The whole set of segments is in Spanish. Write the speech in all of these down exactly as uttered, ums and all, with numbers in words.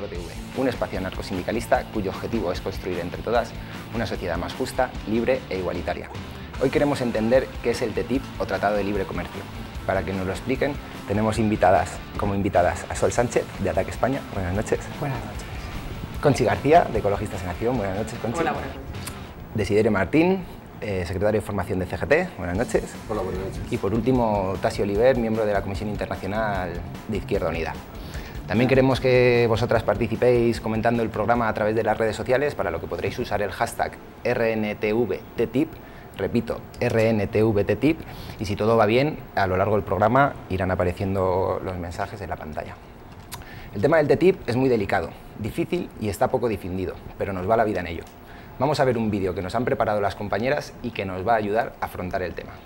Foro T V, un espacio anarcosindicalista cuyo objetivo es construir entre todas una sociedad más justa, libre e igualitaria. Hoy queremos entender qué es el T T I P o Tratado de Libre Comercio. Para que nos lo expliquen, tenemos invitadas, como invitadas a Sol Sánchez, de Ataque España. Buenas noches. Buenas noches. Conchi García, de Ecologistas en Acción. Buenas noches, Conchi. Hola, buenas noches. Desiderio Martín, eh, secretario de Formación de C G T. Buenas noches. Hola, buenas noches. Y por último, Tasi Oliver, miembro de la Comisión Internacional de Izquierda Unida. También queremos que vosotras participéis comentando el programa a través de las redes sociales, para lo que podréis usar el hashtag R N T V T T I P. Repito, R N T V T T I P, y si todo va bien, a lo largo del programa irán apareciendo los mensajes en la pantalla. El tema del T T I P es muy delicado, difícil y está poco difundido, pero nos va la vida en ello. Vamos a ver un vídeo que nos han preparado las compañeras y que nos va a ayudar a afrontar el tema.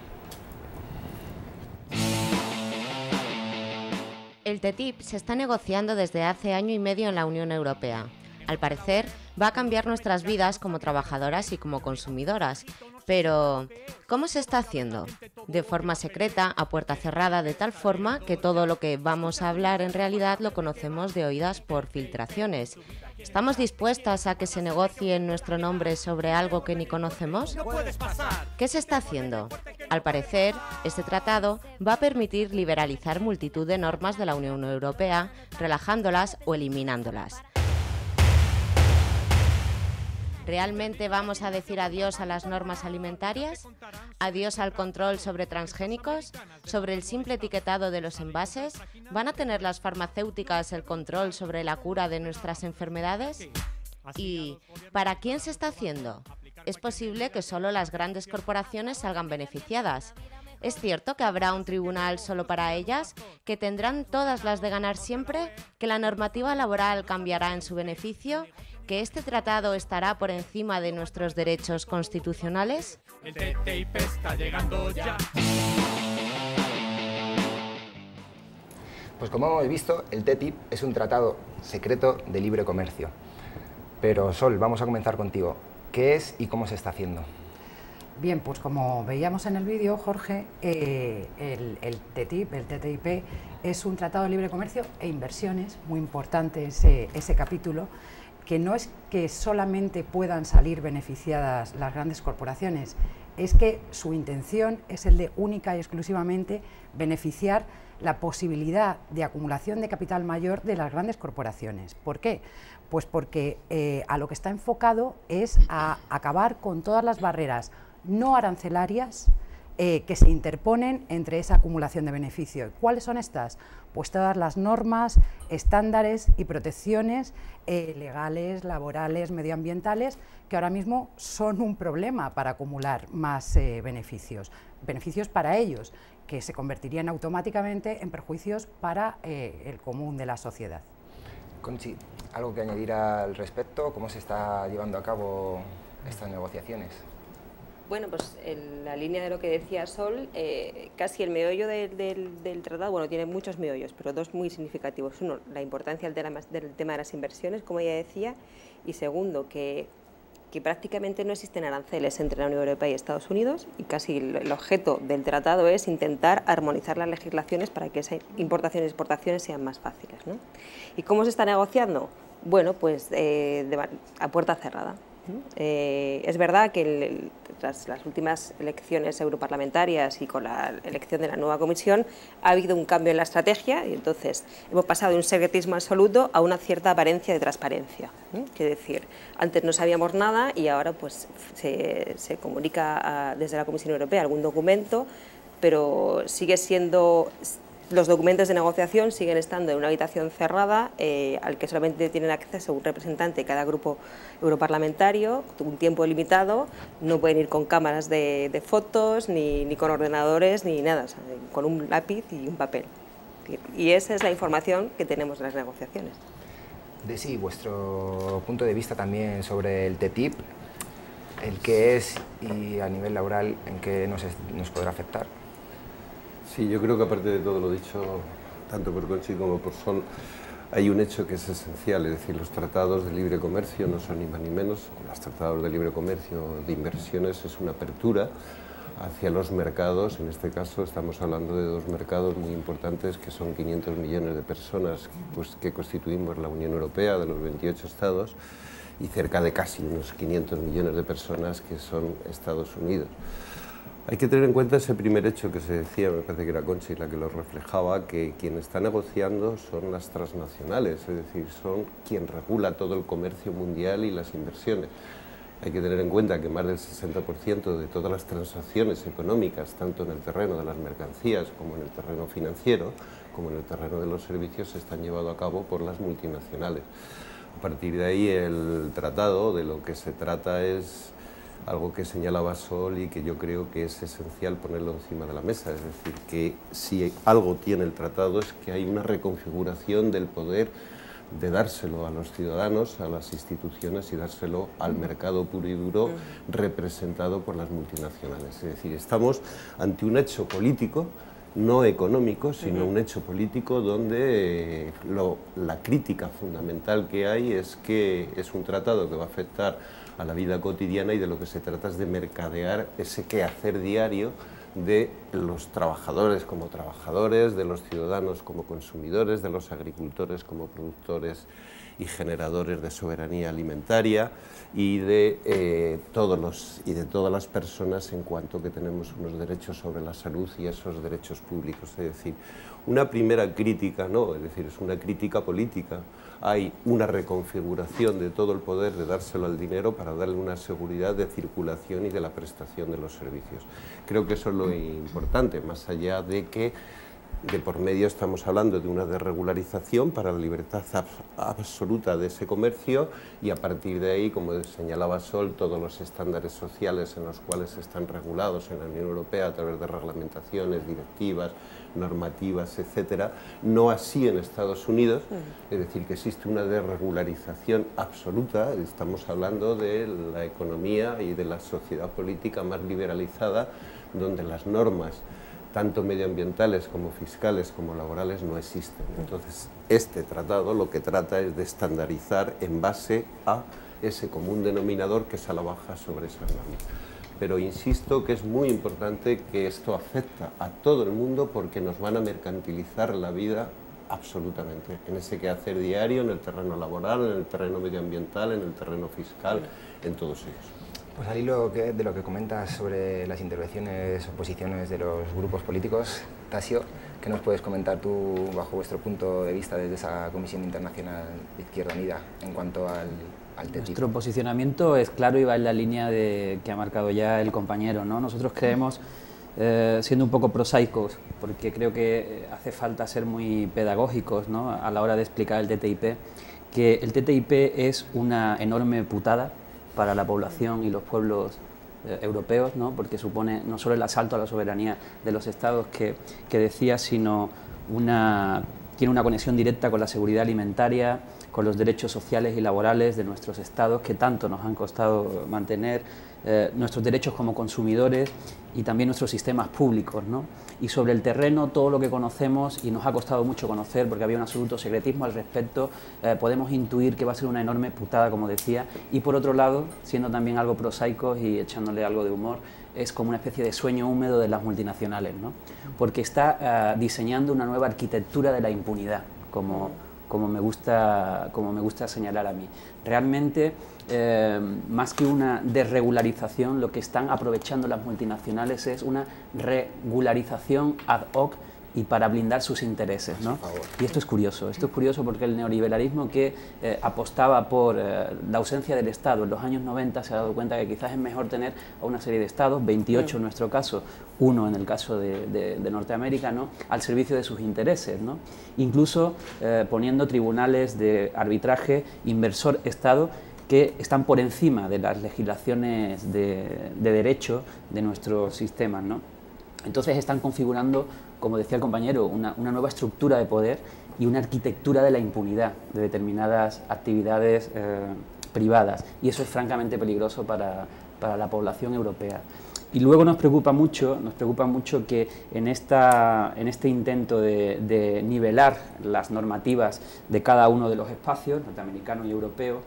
El T T I P se está negociando desde hace año y medio en la Unión Europea. Al parecer, va a cambiar nuestras vidas como trabajadoras y como consumidoras. Pero, ¿cómo se está haciendo? De forma secreta, a puerta cerrada, de tal forma que todo lo que vamos a hablar en realidad lo conocemos de oídas por filtraciones. ¿Estamos dispuestas a que se negocie en nuestro nombre sobre algo que ni conocemos? ¿Qué se está haciendo? Al parecer, este tratado va a permitir liberalizar multitud de normas de la Unión Europea, relajándolas o eliminándolas. ¿Realmente vamos a decir adiós a las normas alimentarias? ¿Adiós al control sobre transgénicos? ¿Sobre el simple etiquetado de los envases? ¿Van a tener las farmacéuticas el control sobre la cura de nuestras enfermedades? ¿Y para quién se está haciendo? ¿Es posible que solo las grandes corporaciones salgan beneficiadas? ¿Es cierto que habrá un tribunal solo para ellas? ¿Que tendrán todas las de ganar siempre? ¿Que la normativa laboral cambiará en su beneficio? ¿Que este tratado estará por encima de nuestros derechos constitucionales? El T T I P está llegando ya. Pues como hemos visto, el T T I P es un tratado secreto de libre comercio. Pero Sol, vamos a comenzar contigo. ¿Qué es y cómo se está haciendo? Bien, pues como veíamos en el vídeo, Jorge, eh, el, el T T I P, el T T I P, es un tratado de libre comercio e inversiones, muy importante ese, ese capítulo, que no es que solamente puedan salir beneficiadas las grandes corporaciones, es que su intención es el de única y exclusivamente beneficiar la posibilidad de acumulación de capital mayor de las grandes corporaciones. ¿Por qué? Pues porque eh, a lo que está enfocado es a acabar con todas las barreras no arancelarias eh, que se interponen entre esa acumulación de beneficio. ¿Cuáles son estas? Pues todas las normas, estándares y protecciones eh, legales, laborales, medioambientales, que ahora mismo son un problema para acumular más eh, beneficios. Beneficios para ellos, que se convertirían automáticamente en perjuicios para eh, el común de la sociedad. Conchi, ¿algo que añadir al respecto? ¿Cómo se está llevando a cabo estas negociaciones? Bueno, pues en la línea de lo que decía Sol, eh, casi el meollo de, de, del tratado, bueno, tiene muchos meollos, pero dos muy significativos. Uno, la importancia del tema, del tema de las inversiones, como ella decía, y segundo, que, que prácticamente no existen aranceles entre la Unión Europea y Estados Unidos, y casi el, el objeto del tratado es intentar armonizar las legislaciones para que esas importaciones y exportaciones sean más fáciles, ¿no? ¿Y cómo se está negociando? Bueno, pues eh, de, a puerta cerrada. Eh, es verdad que el, el, tras las últimas elecciones europarlamentarias y con la elección de la nueva comisión ha habido un cambio en la estrategia y entonces hemos pasado de un secretismo absoluto a una cierta apariencia de transparencia. ¿eh? Es decir, antes no sabíamos nada y ahora pues se, se comunica a, desde la Comisión Europea algún documento, pero sigue siendo... Los documentos de negociación siguen estando en una habitación cerrada eh, al que solamente tienen acceso un representante de cada grupo europarlamentario, un tiempo limitado, no pueden ir con cámaras de, de fotos, ni, ni con ordenadores, ni nada, o sea, con un lápiz y un papel. Y esa es la información que tenemos de las negociaciones. Desi, vuestro punto de vista también sobre el T T I P, el qué es y a nivel laboral en qué nos, nos podrá afectar. Sí, yo creo que aparte de todo lo dicho, tanto por Conchi como por Sol, hay un hecho que es esencial, es decir, los tratados de libre comercio no son ni más ni menos, los tratados de libre comercio de inversiones es una apertura hacia los mercados. En este caso estamos hablando de dos mercados muy importantes que son quinientos millones de personas pues, que constituimos la Unión Europea de los veintiocho estados y cerca de casi unos quinientos millones de personas que son Estados Unidos. Hay que tener en cuenta ese primer hecho que se decía, me parece que era Conchi la que lo reflejaba, que quien está negociando son las transnacionales, es decir, son quien regula todo el comercio mundial y las inversiones. Hay que tener en cuenta que más del sesenta por ciento de todas las transacciones económicas, tanto en el terreno de las mercancías como en el terreno financiero, como en el terreno de los servicios, se están llevando a cabo por las multinacionales. A partir de ahí, el tratado, de lo que se trata es algo que señalaba Sol y que yo creo que es esencial ponerlo encima de la mesa, es decir, que si algo tiene el tratado es que hay una reconfiguración del poder de dárselo a los ciudadanos, a las instituciones y dárselo al mercado puro y duro representado por las multinacionales. Es decir, estamos ante un hecho político, no económico, sino un hecho político donde eh, lo, la crítica fundamental que hay es que es un tratado que va a afectar a la vida cotidiana y de lo que se trata es de mercadear ese quehacer diario de los trabajadores como trabajadores, de los ciudadanos como consumidores, de los agricultores como productores y generadores de soberanía alimentaria y de, eh, todos los, y de todas las personas en cuanto que tenemos unos derechos sobre la salud y esos derechos públicos. Es decir, una primera crítica, no, es decir, es una crítica política. Hay una reconfiguración de todo el poder de dárselo al dinero para darle una seguridad de circulación y de la prestación de los servicios. Creo que eso es lo importante, más allá de que de por medio estamos hablando de una desregularización para la libertad ab absoluta de ese comercio y a partir de ahí, como señalaba Sol, todos los estándares sociales en los cuales están regulados en la Unión Europea a través de reglamentaciones, directivas, normativas, etcétera, no así en Estados Unidos, es decir, que existe una desregularización absoluta, estamos hablando de la economía y de la sociedad política más liberalizada, donde las normas tanto medioambientales como fiscales como laborales no existen. Entonces, este tratado lo que trata es de estandarizar en base a ese común denominador que es a la baja sobre esas normas. Pero insisto que es muy importante que esto afecta a todo el mundo porque nos van a mercantilizar la vida absolutamente, en ese quehacer diario, en el terreno laboral, en el terreno medioambiental, en el terreno fiscal, en todos ellos. Pues al hilo que, de lo que comentas sobre las intervenciones o posiciones de los grupos políticos, Tasio, ¿qué nos puedes comentar tú bajo vuestro punto de vista desde esa Comisión Internacional de Izquierda Unida en cuanto al, al T T I P? Nuestro posicionamiento es claro y va en la línea de, que ha marcado ya el compañero, ¿no? Nosotros creemos, eh, siendo un poco prosaicos, porque creo que hace falta ser muy pedagógicos, ¿no?, a la hora de explicar el T T I P, que el T T I P es una enorme putada para la población y los pueblos eh, europeos, ¿no?, porque supone no solo el asalto a la soberanía de los estados que, que decía, sino una, tiene una conexión directa con la seguridad alimentaria, con los derechos sociales y laborales de nuestros estados que tanto nos han costado mantener, eh, nuestros derechos como consumidores y también nuestros sistemas públicos, ¿no? Y sobre el terreno, todo lo que conocemos, y nos ha costado mucho conocer porque había un absoluto secretismo al respecto, eh, podemos intuir que va a ser una enorme putada, como decía, y por otro lado, siendo también algo prosaicos y echándole algo de humor, es como una especie de sueño húmedo de las multinacionales, ¿no? Porque está uh, diseñando una nueva arquitectura de la impunidad, como, como, me gusta, como me gusta señalar a mí. Realmente, eh, más que una desregularización, lo que están aprovechando las multinacionales es una regularización ad hoc y para blindar sus intereses, ¿no? Y esto es curioso, esto es curioso porque el neoliberalismo que eh, apostaba por eh, la ausencia del Estado en los años noventa se ha dado cuenta que quizás es mejor tener a una serie de Estados, veintiocho en nuestro caso, uno en el caso de, de, de Norteamérica, ¿no?, al servicio de sus intereses, ¿no? Incluso eh, poniendo tribunales de arbitraje inversor-Estado que están por encima de las legislaciones de, de derecho de nuestros sistemas, ¿no? Entonces están configurando, como decía el compañero, una, una nueva estructura de poder y una arquitectura de la impunidad de determinadas actividades eh, privadas, y eso es francamente peligroso para, para la población europea. Y luego nos preocupa mucho, nos preocupa mucho que en, esta, en este intento de, de nivelar las normativas de cada uno de los espacios, norteamericano y europeo,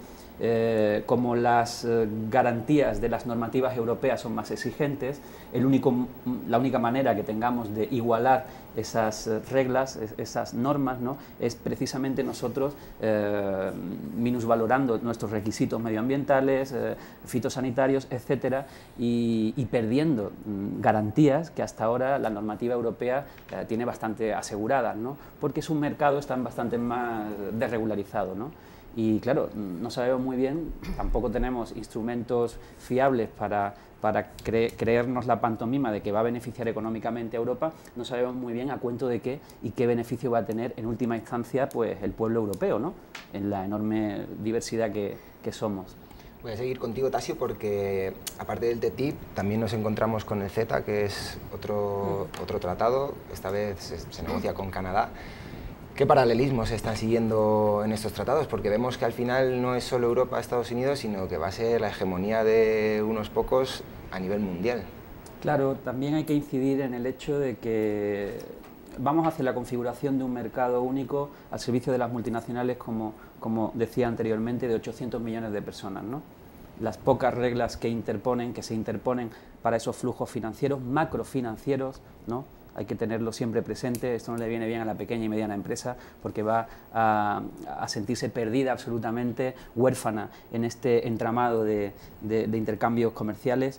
eh, como las eh, garantías de las normativas europeas son más exigentes, el único, la única manera que tengamos de igualar esas reglas, esas normas, ¿no?, es precisamente nosotros eh, minusvalorando nuestros requisitos medioambientales, eh, fitosanitarios, etcétera, y, y perdiendo mm, garantías que hasta ahora la normativa europea eh, tiene bastante aseguradas, ¿no?, porque es un mercado está bastante más desregularizado, ¿no? Y claro, no sabemos muy bien, tampoco tenemos instrumentos fiables para, para cre creernos la pantomima de que va a beneficiar económicamente a Europa, no sabemos muy bien a cuento de qué y qué beneficio va a tener en última instancia pues, el pueblo europeo, ¿no?, en la enorme diversidad que, que somos. Voy a seguir contigo, Tasio, porque aparte del T T I P también nos encontramos con el CETA, que es otro, otro tratado, esta vez se, se negocia con Canadá. ¿Qué paralelismos se están siguiendo en estos tratados? Porque vemos que al final no es solo Europa, Estados Unidos, sino que va a ser la hegemonía de unos pocos a nivel mundial. Claro, también hay que incidir en el hecho de que vamos hacia la configuración de un mercado único al servicio de las multinacionales, como, como decía anteriormente, de ochocientos millones de personas, ¿no? Las pocas reglas que interponen, que se interponen para esos flujos financieros, macrofinancieros, ¿no?, hay que tenerlo siempre presente. Esto no le viene bien a la pequeña y mediana empresa porque va a, a sentirse perdida absolutamente, huérfana en este entramado de, de, de intercambios comerciales.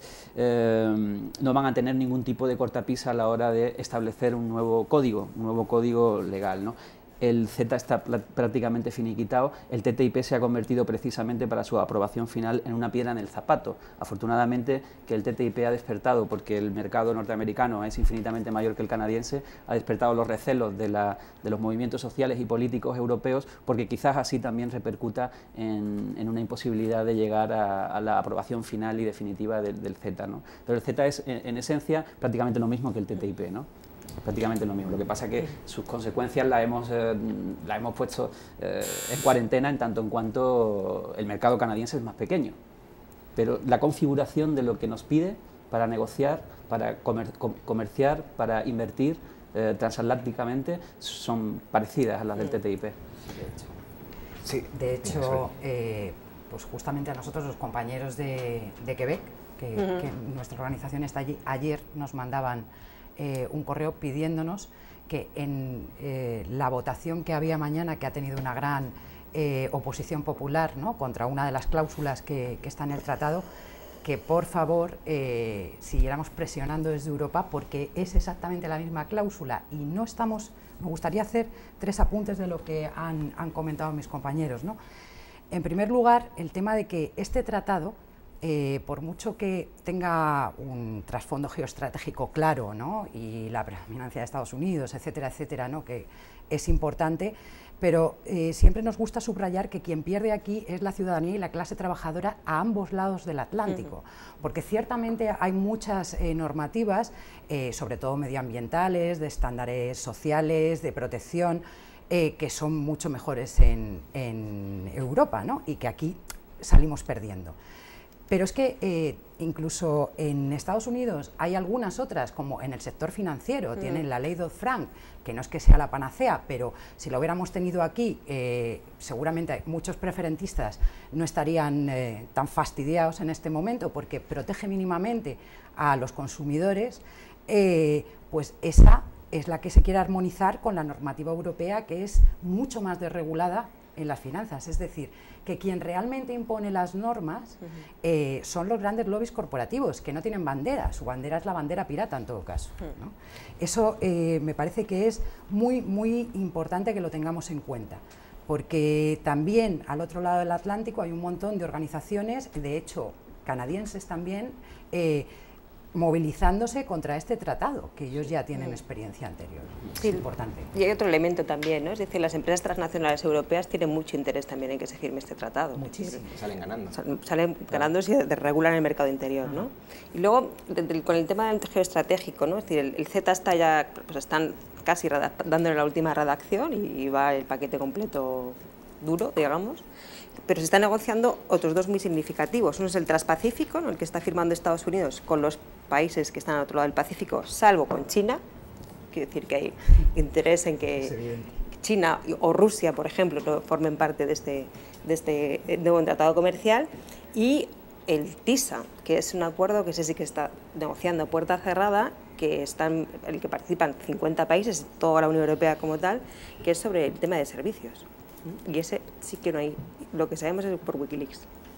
Eh, no van a tener ningún tipo de cortapisa a la hora de establecer un nuevo código, un nuevo código legal, ¿no? El CETA está prácticamente finiquitado, el T T I P se ha convertido precisamente para su aprobación final en una piedra en el zapato. Afortunadamente que el T T I P ha despertado, porque el mercado norteamericano es infinitamente mayor que el canadiense, ha despertado los recelos de, la, de los movimientos sociales y políticos europeos, porque quizás así también repercuta en, en una imposibilidad de llegar a, a la aprobación final y definitiva del, del CETA, ¿no? Pero el CETA es en, en esencia prácticamente lo mismo que el T T I P, ¿no? Prácticamente lo mismo, lo que pasa es que sus consecuencias las hemos, eh, la hemos puesto eh, en cuarentena en tanto en cuanto el mercado canadiense es más pequeño, pero la configuración de lo que nos pide para negociar, para comer, com, comerciar, para invertir eh, transatlánticamente son parecidas a las del T T I P. Sí, de hecho, eh, pues justamente a nosotros los compañeros de, de Quebec, que, uh-huh. que nuestra organización está allí, ayer nos mandaban Eh, un correo pidiéndonos que en eh, la votación que había mañana, que ha tenido una gran eh, oposición popular, ¿no?, contra una de las cláusulas que, que está en el tratado, que por favor eh, siguiéramos presionando desde Europa, porque es exactamente la misma cláusula y no estamos. Me gustaría hacer tres apuntes de lo que han, han comentado mis compañeros, ¿no? En primer lugar, el tema de que este tratado, Eh, por mucho que tenga un trasfondo geoestratégico claro, ¿no?, y la predominancia de Estados Unidos, etcétera, etcétera, ¿no?, que es importante, pero eh, siempre nos gusta subrayar que quien pierde aquí es la ciudadanía y la clase trabajadora a ambos lados del Atlántico, uh-huh. porque ciertamente hay muchas eh, normativas, eh, sobre todo medioambientales, de estándares sociales, de protección, eh, que son mucho mejores en, en Europa, ¿no?, y que aquí salimos perdiendo. Pero es que eh, incluso en Estados Unidos hay algunas otras, como en el sector financiero, mm. tienen la ley Dodd-Frank, que no es que sea la panacea, pero si lo hubiéramos tenido aquí, eh, seguramente muchos preferentistas no estarían eh, tan fastidiados en este momento, porque protege mínimamente a los consumidores, eh, pues esa es la que se quiere armonizar con la normativa europea, que es mucho más desregulada en las finanzas, es decir, que quien realmente impone las normas uh-huh. eh, son los grandes lobbies corporativos, que no tienen bandera, su bandera es la bandera pirata en todo caso, uh-huh. ¿no? Eso eh, me parece que es muy, muy importante que lo tengamos en cuenta, porque también al otro lado del Atlántico hay un montón de organizaciones, de hecho canadienses también, eh, movilizándose contra este tratado, que ellos ya tienen experiencia anterior. Sí, es importante. Y hay otro elemento también, ¿no? Es decir, las empresas transnacionales europeas tienen mucho interés también en que se firme este tratado. Muchísimo. Salen ganando. Salen, salen claro. ganando si regulan el mercado interior, ¿no? Y luego, de, de, con el tema del geoestratégico, ¿no? Es decir, el, el CETA está ya, pues están casi dándole la última redacción y, y va el paquete completo duro, digamos. Pero se están negociando otros dos muy significativos. Uno es el Transpacífico, ¿no?, el que está firmando Estados Unidos con los países que están al otro lado del Pacífico, salvo con China. Quiero decir que hay interés en que China o Rusia, por ejemplo, no formen parte de este, de este nuevo tratado comercial, y el TISA, que es un acuerdo que ese sí que está negociando a puerta cerrada, que están, en el que participan cincuenta países, toda la Unión Europea como tal, que es sobre el tema de servicios. Y ese sí que no hay, lo que sabemos es por Wikileaks.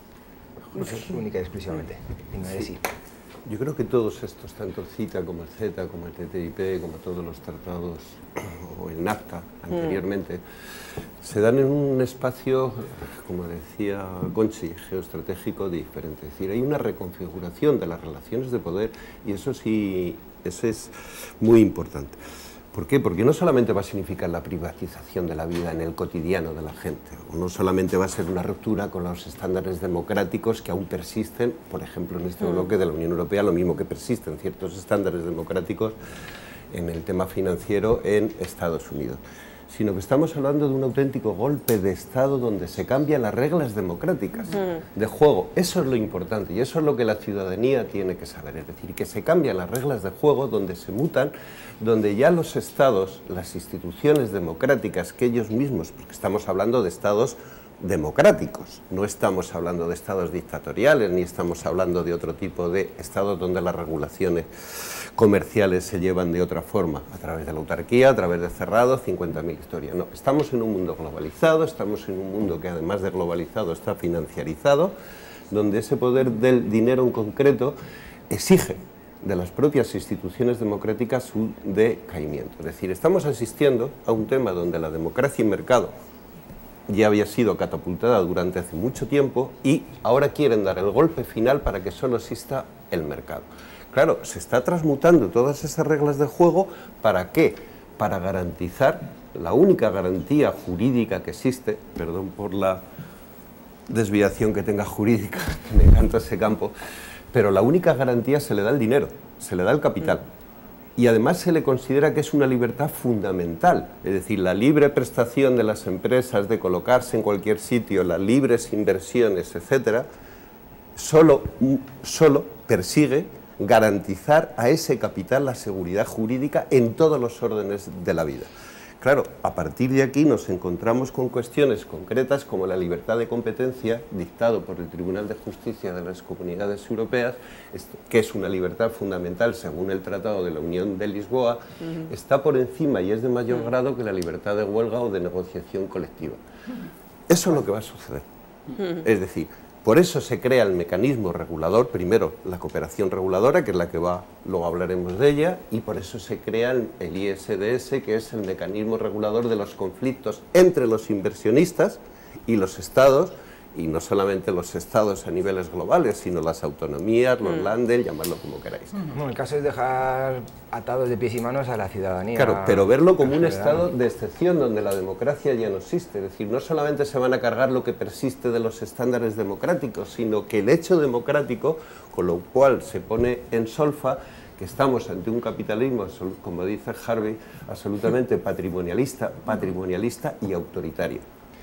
Única y exclusivamente. Sí. Yo creo que todos estos, tanto el CITA como el CETA, como el T T I P, como todos los tratados, o el NAFTA anteriormente, mm. se dan en un espacio, como decía Conchi, geoestratégico diferente. Es decir, hay una reconfiguración de las relaciones de poder, y eso sí, eso es muy importante. ¿Por qué? Porque no solamente va a significar la privatización de la vida en el cotidiano de la gente, o no solamente va a ser una ruptura con los estándares democráticos que aún persisten, por ejemplo, en este mm. bloque de la Unión Europea, lo mismo que persisten ciertos estándares democráticos en el tema financiero en Estados Unidos, sino que estamos hablando de un auténtico golpe de Estado donde se cambian las reglas democráticas mm. de juego. Eso es lo importante y eso es lo que la ciudadanía tiene que saber, es decir, que se cambian las reglas de juego donde se mutan, donde ya los estados, las instituciones democráticas que ellos mismos, porque estamos hablando de estados democráticos, no estamos hablando de estados dictatoriales, ni estamos hablando de otro tipo de estados donde las regulaciones comerciales se llevan de otra forma, a través de la autarquía, a través de cerrados, cincuenta mil historias. No, estamos en un mundo globalizado, estamos en un mundo que además de globalizado está financiarizado, donde ese poder del dinero en concreto exige de las propias instituciones democráticas su decaimiento. Es decir, estamos asistiendo a un tema donde la democracia y mercado ya había sido catapultada durante hace mucho tiempo y ahora quieren dar el golpe final para que solo exista el mercado. Claro, se está transmutando todas esas reglas de juego, ¿para qué? Para garantizar, la única garantía jurídica que existe, perdón por la desviación que tenga jurídica, que me encanta ese campo, pero la única garantía se le da el dinero, se le da el capital. Y además se le considera que es una libertad fundamental, es decir, la libre prestación de las empresas de colocarse en cualquier sitio, las libres inversiones, etcétera, solo, solo persigue garantizar a ese capital la seguridad jurídica en todos los órdenes de la vida. Claro, a partir de aquí nos encontramos con cuestiones concretas como la libertad de competencia, dictado por el Tribunal de Justicia de las Comunidades Europeas, que es una libertad fundamental según el Tratado de la Unión de Lisboa, uh-huh. está por encima y es de mayor uh-huh. grado que la libertad de huelga o de negociación colectiva. Uh-huh. Eso es lo que va a suceder. Uh-huh. Es decir, por eso se crea el mecanismo regulador, primero la cooperación reguladora, que es la que va, luego hablaremos de ella, y por eso se crea el, el I S D S, que es el mecanismo regulador de los conflictos entre los inversionistas y los estados, y no solamente los estados a niveles globales, sino las autonomías, los mm. Länder, llamadlo como queráis. Bueno, el caso es dejar atados de pies y manos a la ciudadanía. Claro, pero verlo como un estado de excepción donde la democracia ya no existe. Es decir, no solamente se van a cargar lo que persiste de los estándares democráticos, sino que el hecho democrático, con lo cual se pone en solfa que estamos ante un capitalismo, como dice Harvey, absolutamente patrimonialista, patrimonialista y autoritario.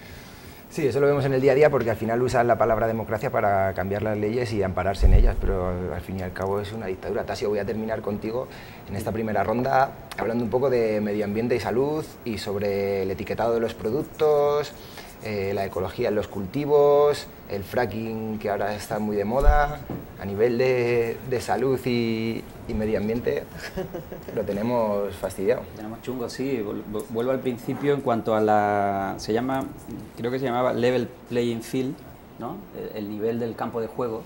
Sí, eso lo vemos en el día a día porque al final usan la palabra democracia para cambiar las leyes y ampararse en ellas, pero al fin y al cabo es una dictadura. Tasio, voy a terminar contigo en esta primera ronda hablando un poco de medio ambiente y salud y sobre el etiquetado de los productos, eh, la ecología en los cultivos, el fracking que ahora está muy de moda. A nivel de, de salud y, y medio ambiente lo tenemos fastidiado. Tenemos chungo, sí. Vuelvo al principio en cuanto a la... se llama, creo que se llamaba level playing field, ¿no? El, el nivel del campo de juego.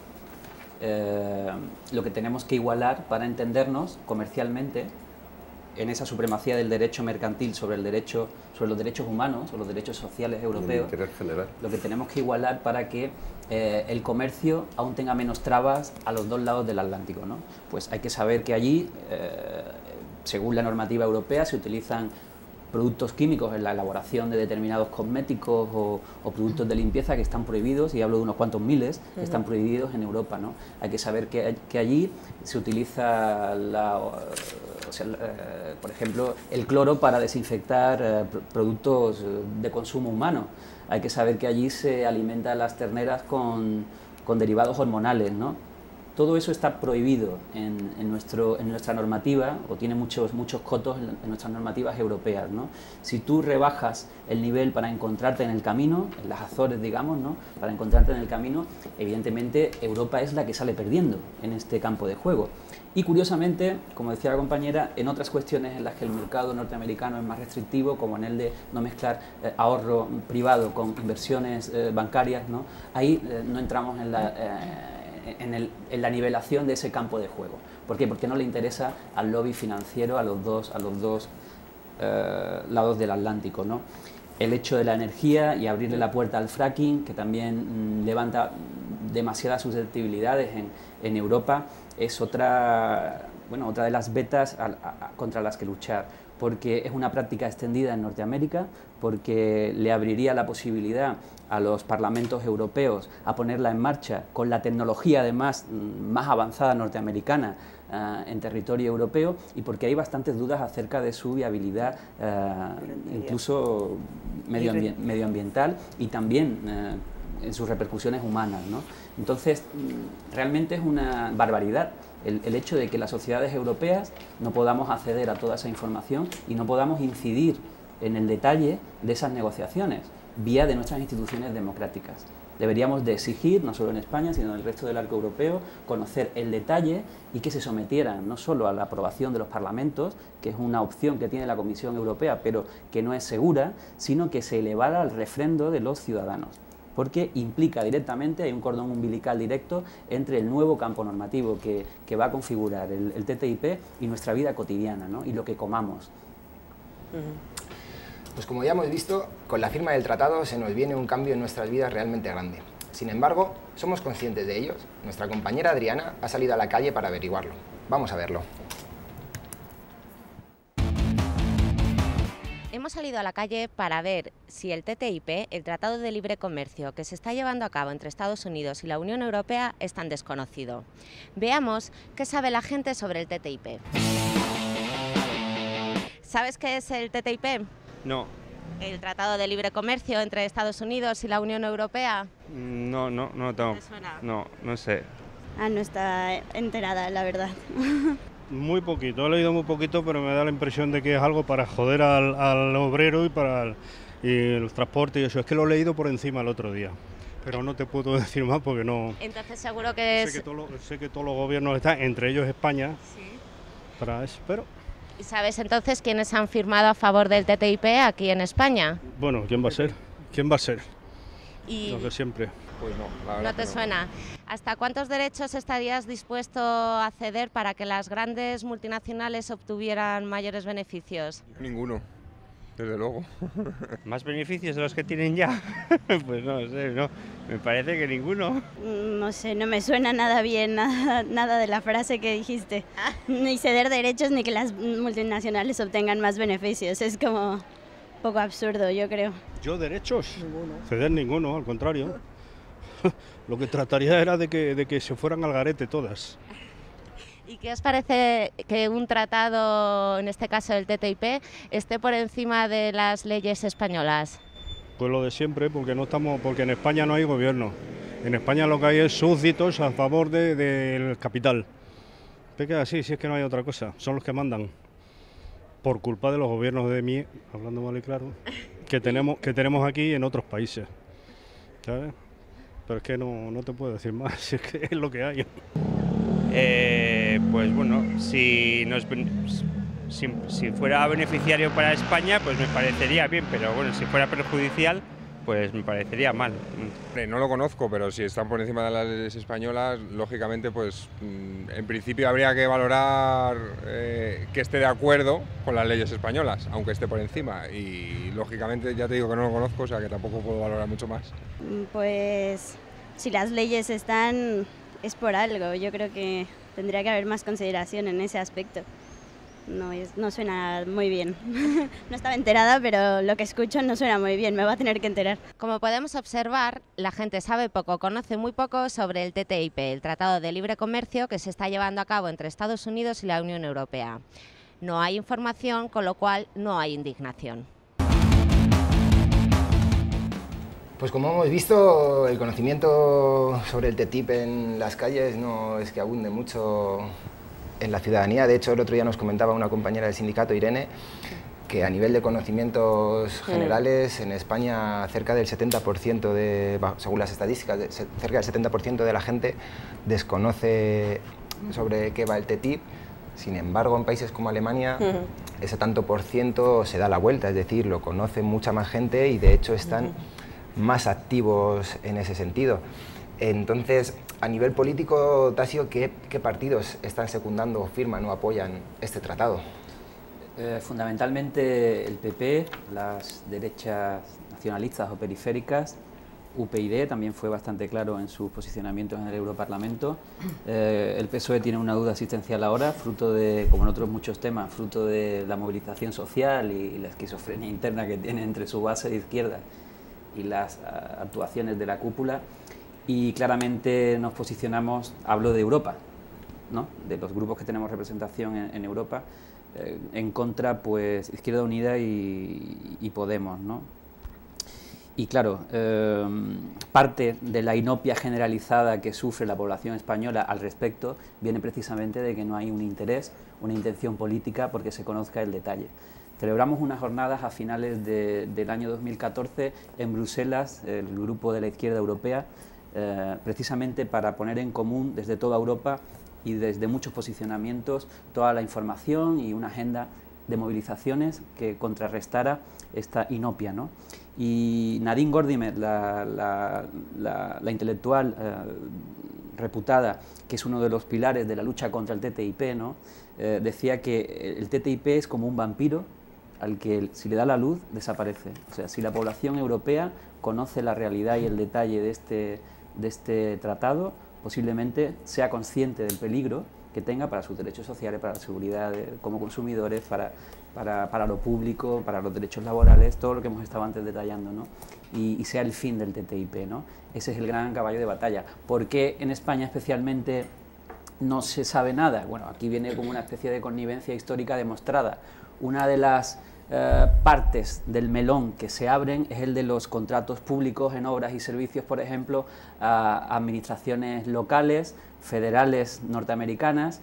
Eh, lo que tenemos que igualar para entendernos comercialmente en esa supremacía del derecho mercantil sobre el derecho, sobre los derechos humanos o los derechos sociales europeos, lo que tenemos que igualar para que eh, el comercio aún tenga menos trabas a los dos lados del Atlántico, ¿no? Pues hay que saber que allí, eh, según la normativa europea, se utilizan productos químicos en la elaboración de determinados cosméticos o, o productos de limpieza que están prohibidos, y hablo de unos cuantos miles, que están prohibidos en Europa, ¿no? Hay que saber que, que allí se utiliza, la, o sea, eh, por ejemplo, el cloro para desinfectar eh, productos de consumo humano. Hay que saber que allí se alimentan las terneras con, con derivados hormonales, ¿no? Todo eso está prohibido en, en, nuestro, en nuestra normativa, o tiene muchos, muchos cotos en, en nuestras normativas europeas, ¿no? Si tú rebajas el nivel para encontrarte en el camino, en las Azores, digamos, ¿no? Para encontrarte en el camino, evidentemente Europa es la que sale perdiendo en este campo de juego. Y curiosamente, como decía la compañera, en otras cuestiones en las que el mercado norteamericano es más restrictivo, como en el de no mezclar eh, ahorro privado con inversiones eh, bancarias, ¿no? Ahí eh, no entramos en la... Eh, En, el, en la nivelación de ese campo de juego. ¿Por qué? Porque no le interesa al lobby financiero a los dos, a los dos eh, lados del Atlántico, ¿no? El hecho de la energía y abrirle la puerta al fracking, que también mm, levanta demasiadas susceptibilidades en, en Europa, es otra, bueno, otra de las vetas a, a, contra las que luchar, porque es una práctica extendida en Norteamérica, porque le abriría la posibilidad a los parlamentos europeos a ponerla en marcha con la tecnología además más avanzada norteamericana uh, en territorio europeo, y porque hay bastantes dudas acerca de su viabilidad uh, incluso medioambi- medioambiental y también uh, en sus repercusiones humanas, ¿no? Entonces, realmente es una barbaridad el, el hecho de que las sociedades europeas no podamos acceder a toda esa información y no podamos incidir en el detalle de esas negociaciones vía de nuestras instituciones democráticas. Deberíamos de exigir, no solo en España, sino en el resto del arco europeo, conocer el detalle y que se sometieran no solo a la aprobación de los parlamentos, que es una opción que tiene la Comisión Europea, pero que no es segura, sino que se elevara al refrendo de los ciudadanos, porque implica directamente, hay un cordón umbilical directo entre el nuevo campo normativo que, que va a configurar el, el T T I P y nuestra vida cotidiana, ¿no? Y lo que comamos. Uh-huh. Pues como ya hemos visto, con la firma del tratado se nos viene un cambio en nuestras vidas realmente grande. Sin embargo, somos conscientes de ellos. Nuestra compañera Adriana ha salido a la calle para averiguarlo. Vamos a verlo. Hemos salido a la calle para ver si el T T I P, el Tratado de Libre Comercio que se está llevando a cabo entre Estados Unidos y la Unión Europea, es tan desconocido. Veamos qué sabe la gente sobre el T T I P. ¿Sabes qué es el T T I P? No. ¿El Tratado de Libre Comercio entre Estados Unidos y la Unión Europea? No, no, no tengo. ¿Te suena? No, no sé. Ah, no está enterada, la verdad. Muy poquito, he leído muy poquito, pero me da la impresión de que es algo para joder al, al obrero y para el, y el transporte y eso. Es que lo he leído por encima el otro día, pero no te puedo decir más porque no... Entonces seguro que es... Sé que, todo lo, sé que todos los gobiernos están, entre ellos España, sí, para eso, pero... ¿Y sabes entonces quiénes han firmado a favor del T T I P aquí en España? Bueno, ¿quién va a ser? ¿Quién va a ser? Y... Lo que siempre. Pues no, la verdad ¿No te que no. suena? ¿Hasta cuántos derechos estarías dispuesto a ceder para que las grandes multinacionales obtuvieran mayores beneficios? Ninguno, desde luego. ¿Más beneficios de los que tienen ya? Pues no sé, no. Me parece que ninguno. No sé, no me suena nada bien, nada, nada de la frase que dijiste. Ni ceder derechos ni que las multinacionales obtengan más beneficios. Es como un poco absurdo, yo creo. ¿Yo derechos? Ninguno. Ceder ninguno, al contrario. Lo que trataría era de que, de que se fueran al garete todas. ¿Y qué os parece que un tratado, en este caso el T T I P, esté por encima de las leyes españolas? Pues lo de siempre, porque no estamos, porque en España no hay gobierno. En España lo que hay es súbditos a favor de, del capital. Es que así, si es que no hay otra cosa, son los que mandan. Por culpa de los gobiernos de mí, hablando mal y claro, que tenemos, que tenemos aquí en otros países, ¿sabes? Pero es que no, no te puedo decir más, es que es lo que hay. Eh, pues bueno, si, nos, si, si fuera beneficiario para España, pues me parecería bien, pero bueno, si fuera perjudicial, pues me parecería mal. No lo conozco, pero si están por encima de las leyes españolas, lógicamente, pues en principio habría que valorar eh, que esté de acuerdo con las leyes españolas, aunque esté por encima. Y lógicamente ya te digo que no lo conozco, o sea que tampoco puedo valorar mucho más. Pues si las leyes están, es por algo. Yo creo que tendría que haber más consideración en ese aspecto. No, es, no suena muy bien. No estaba enterada, pero lo que escucho no suena muy bien, me va a tener que enterar. Como podemos observar, la gente sabe poco, conoce muy poco sobre el T T I P, el Tratado de Libre Comercio que se está llevando a cabo entre Estados Unidos y la Unión Europea. No hay información, con lo cual no hay indignación. Pues como hemos visto, el conocimiento sobre el T T I P en las calles no es que abunde mucho en la ciudadanía. De hecho, el otro día nos comentaba una compañera del sindicato, Irene, que a nivel de conocimientos generales en España cerca del setenta por ciento de, según las estadísticas, cerca del setenta por ciento de la gente desconoce sobre qué va el T T I P. Sin embargo, en países como Alemania, uh-huh. ese tanto por ciento se da la vuelta, es decir, lo conoce mucha más gente y de hecho están uh-huh. más activos en ese sentido. Entonces, a nivel político, Tasio, ¿qué, qué partidos están secundando, firman o apoyan este tratado? Eh, fundamentalmente el P P, las derechas nacionalistas o periféricas, U P y también fue bastante claro en sus posicionamientos en el Europarlamento. Eh, el P S O E tiene una duda existencial ahora, fruto de, como en otros muchos temas, fruto de la movilización social y, y la esquizofrenia interna que tiene entre su base de izquierda y las a, actuaciones de la cúpula. Y claramente nos posicionamos, hablo de Europa, ¿no? De los grupos que tenemos representación en, en Europa, eh, en contra, pues, Izquierda Unida y, y Podemos, ¿no? Y claro, eh, parte de la inopia generalizada que sufre la población española al respecto viene precisamente de que no hay un interés, una intención política porque se conozca el detalle. Celebramos unas jornadas a finales de, del año dos mil catorce en Bruselas, el grupo de la izquierda europea, eh, precisamente para poner en común desde toda Europa y desde muchos posicionamientos toda la información y una agenda de movilizaciones que contrarrestara esta inopia, ¿no? Y Nadine Gordimer, la, la, la, la intelectual eh, reputada, que es uno de los pilares de la lucha contra el T T I P, ¿no? eh, decía que el T T I P es como un vampiro al que, si le da la luz, desaparece. O sea, si la población europea conoce la realidad y el detalle de este, de este tratado, posiblemente sea consciente del peligro que tenga para sus derechos sociales, para la seguridad de, como consumidores, para, para, para lo público, para los derechos laborales, todo lo que hemos estado antes detallando, ¿no? Y, y sea el fin del T T I P, ¿no? Ese es el gran caballo de batalla. ¿Por qué en España especialmente no se sabe nada? Bueno, aquí viene como una especie de connivencia histórica demostrada. Una de las eh, partes del melón que se abren es el de los contratos públicos en obras y servicios, por ejemplo, a administraciones locales, federales norteamericanas,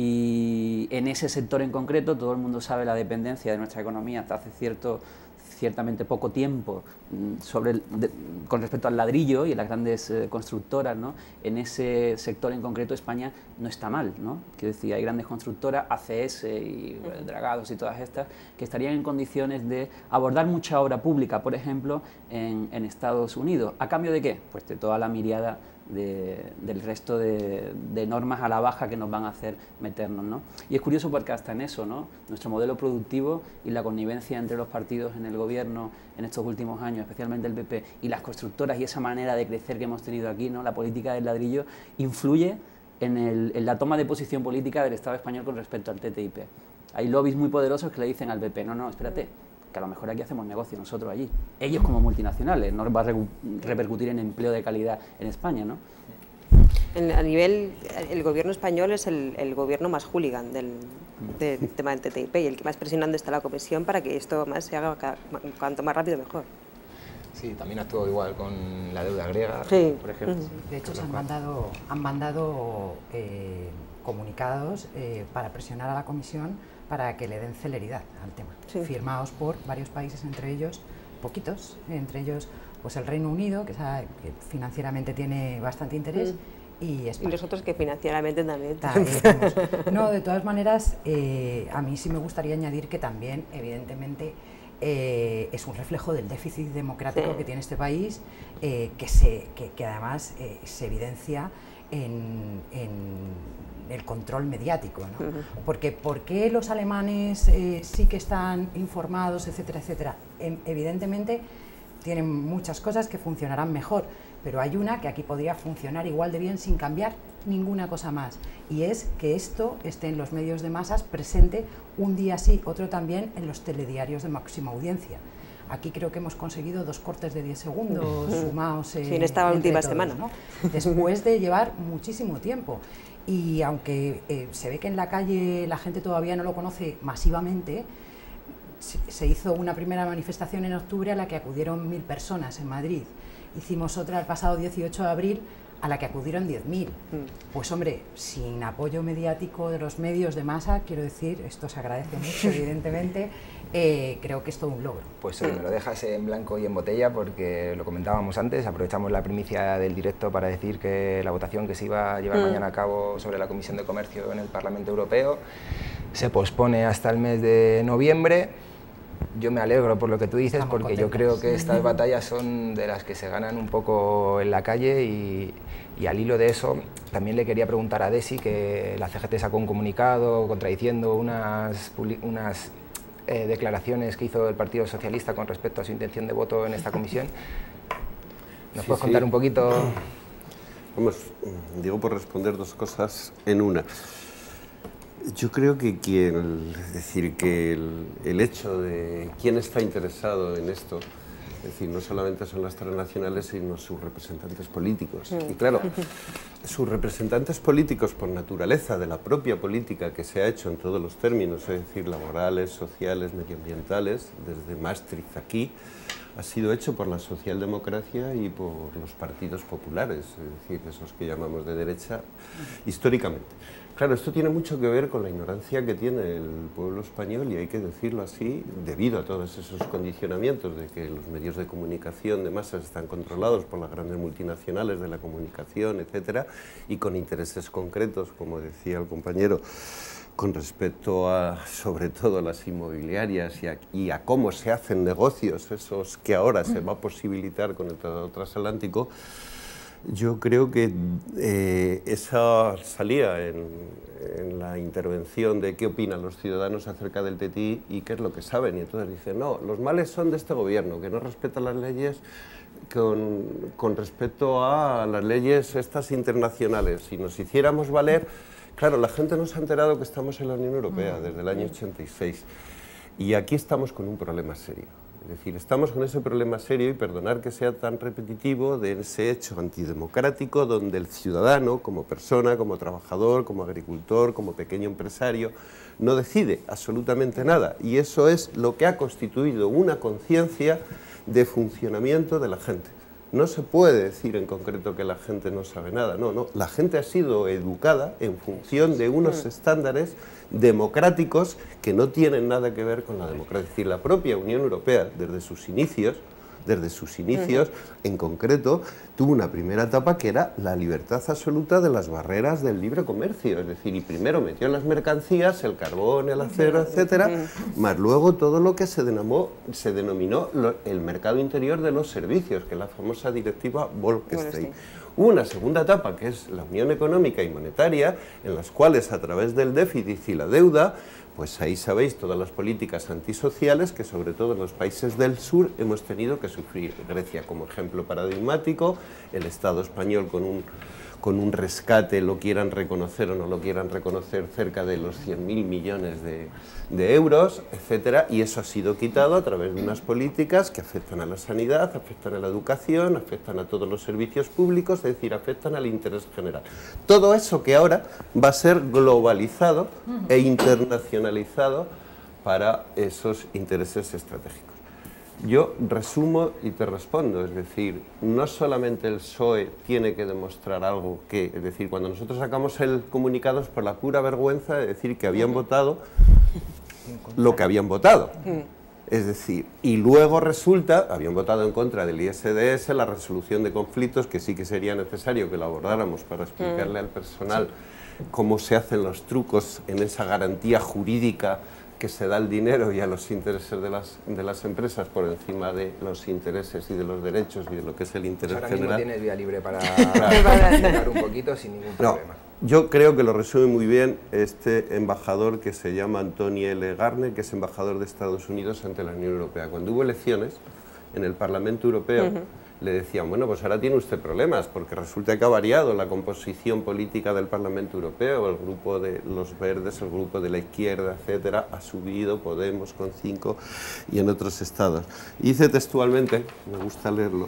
y en ese sector en concreto todo el mundo sabe la dependencia de nuestra economía hasta hace cierto, ciertamente poco tiempo sobre el, de, con respecto al ladrillo y las grandes eh, constructoras, ¿no? En ese sector en concreto España no está mal, ¿no? Quiero decir, hay grandes constructoras, A C S y eh, Dragados y todas estas, que estarían en condiciones de abordar mucha obra pública, por ejemplo, en, en Estados Unidos. ¿A cambio de qué? Pues de toda la miriada De, del resto de, de normas a la baja que nos van a hacer meternos, ¿no? Y es curioso porque hasta en eso, ¿no? Nuestro modelo productivo y la connivencia entre los partidos en el gobierno en estos últimos años, especialmente el P P, y las constructoras y esa manera de crecer que hemos tenido aquí, ¿no? La política del ladrillo influye en, el, en la toma de posición política del Estado español con respecto al T T I P. Hay lobbies muy poderosos que le dicen al P P, no, no, espérate, que a lo mejor aquí hacemos negocio nosotros allí. Ellos como multinacionales, no va a re repercutir en empleo de calidad en España, ¿no? En, a nivel, el gobierno español es el, el gobierno más hooligan del, del tema del T T I P y el que más presionando está la Comisión para que esto más se haga cada, cuanto más rápido mejor. Sí, también actuó igual con la deuda griega, sí. por ejemplo. Sí, de hecho, se han mandado, han mandado eh, comunicados eh, para presionar a la Comisión para que le den celeridad al tema, sí. Firmados por varios países, entre ellos, poquitos, entre ellos pues el Reino Unido, que, sabe, que financieramente tiene bastante interés, mm. y España. Y los otros que financieramente también. también no, de todas maneras, eh, a mí sí me gustaría añadir que también, evidentemente, eh, es un reflejo del déficit democrático sí. que tiene este país, eh, que, se, que, que además eh, se evidencia en, en el control mediático, ¿no? Uh-huh. Porque ¿por qué los alemanes eh, sí que están informados, etcétera, etcétera? E evidentemente tienen muchas cosas que funcionarán mejor, pero hay una que aquí podría funcionar igual de bien sin cambiar ninguna cosa más, y es que esto esté en los medios de masas presente un día sí, otro también en los telediarios de máxima audiencia. Aquí creo que hemos conseguido dos cortes de diez segundos sumados eh, sí, en esta última todos, semana, ¿no? Después de llevar muchísimo tiempo. Y aunque eh, se ve que en la calle la gente todavía no lo conoce masivamente, se, se hizo una primera manifestación en octubre a la que acudieron mil personas en Madrid. hicimos otra el pasado dieciocho de abril a la que acudieron diez mil. Mm. Pues hombre, sin apoyo mediático de los medios de masa, quiero decir, esto se agradece mucho, evidentemente, eh, creo que es todo un logro. Pues sí, me lo dejas en blanco y en botella porque lo comentábamos antes, aprovechamos la primicia del directo para decir que la votación que se iba a llevar mm. mañana a cabo sobre la Comisión de Comercio en el Parlamento Europeo se pospone hasta el mes de noviembre. Yo me alegro por lo que tú dices, Estamos porque contentos. Yo creo que estas batallas son de las que se ganan un poco en la calle y, y al hilo de eso también le quería preguntar a Desi, que la C G T sacó un comunicado contradiciendo unas, unas eh, declaraciones que hizo el Partido Socialista con respecto a su intención de voto en esta comisión. ¿Nos sí, puedes contar sí. un poquito? Vamos, digo por responder dos cosas en una. Yo creo que quien, es decir, que el, el hecho de quién está interesado en esto, es decir, no solamente son las transnacionales, sino sus representantes políticos. Y claro, sus representantes políticos, por naturaleza de la propia política que se ha hecho en todos los términos, es decir, laborales, sociales, medioambientales, desde Maastricht aquí, ha sido hecho por la socialdemocracia y por los partidos populares, es decir, esos que llamamos de derecha, históricamente. Claro, esto tiene mucho que ver con la ignorancia que tiene el pueblo español, y hay que decirlo así, debido a todos esos condicionamientos de que los medios de comunicación de masas están controlados por las grandes multinacionales de la comunicación, etcétera, y con intereses concretos, como decía el compañero, con respecto a, sobre todo, las inmobiliarias y a, y a cómo se hacen negocios, esos que ahora se va a posibilitar con el Tratado Transatlántico. Yo creo que eh, esa salía en, en la intervención de qué opinan los ciudadanos acerca del T T I y qué es lo que saben, y entonces dicen, no, los males son de este gobierno, que no respeta las leyes con, con respecto a las leyes estas internacionales. Si nos hiciéramos valer, claro, la gente no se ha enterado que estamos en la Unión Europea desde el año ochenta y seis, y aquí estamos con un problema serio. Es decir, estamos con ese problema serio, y perdonar que sea tan repetitivo, de ese hecho antidemocrático donde el ciudadano, como persona, como trabajador, como agricultor, como pequeño empresario, no decide absolutamente nada. Y eso es lo que ha constituido una conciencia de funcionamiento de la gente. No se puede decir en concreto que la gente no sabe nada, no, no. La gente ha sido educada en función de unos estándares democráticos que no tienen nada que ver con la democracia. Es decir, la propia Unión Europea, desde sus inicios, desde sus inicios, en concreto, tuvo una primera etapa que era la libertad absoluta de las barreras del libre comercio. Es decir, y primero metió en las mercancías el carbón, el acero, etcétera, más luego todo lo que se denominó, se denominó lo, el mercado interior de los servicios, que es la famosa directiva Bolkestein. Hubo una segunda etapa, que es la Unión Económica y Monetaria, en las cuales, a través del déficit y la deuda, pues ahí sabéis todas las políticas antisociales que, sobre todo en los países del sur, hemos tenido que sufrir. Grecia como ejemplo paradigmático, el Estado español con un, con un rescate, lo quieran reconocer o no lo quieran reconocer, cerca de los cien mil millones de, de euros, etcétera, y eso ha sido quitado a través de unas políticas que afectan a la sanidad, afectan a la educación, afectan a todos los servicios públicos, es decir, afectan al interés general. Todo eso que ahora va a ser globalizado e internacionalizado para esos intereses estratégicos. Yo resumo y te respondo, es decir, no solamente el P S O E tiene que demostrar algo que, es decir, cuando nosotros sacamos el comunicado es por la pura vergüenza de decir que habían votado lo que habían votado. Es decir, y luego resulta, habían votado en contra del I S D S, la resolución de conflictos, que sí que sería necesario que lo abordáramos para explicarle al personal cómo se hacen los trucos en esa garantía jurídica que se da el dinero y a los intereses de las, de las empresas por encima de los intereses y de los derechos y de lo que es el interés pues ahora general. Ahora mismo tienes vía libre para explicar un poquito sin ningún problema. No, yo creo que lo resume muy bien este embajador que se llama Anthony L. Garner, que es embajador de Estados Unidos ante la Unión Europea. Cuando hubo elecciones en el Parlamento Europeo, uh-huh. le decían, bueno, pues ahora tiene usted problemas, porque resulta que ha variado la composición política del Parlamento Europeo, el grupo de los verdes, el grupo de la izquierda, etcétera, ha subido, Podemos con cinco, y en otros estados. Y dice textualmente, me gusta leerlo,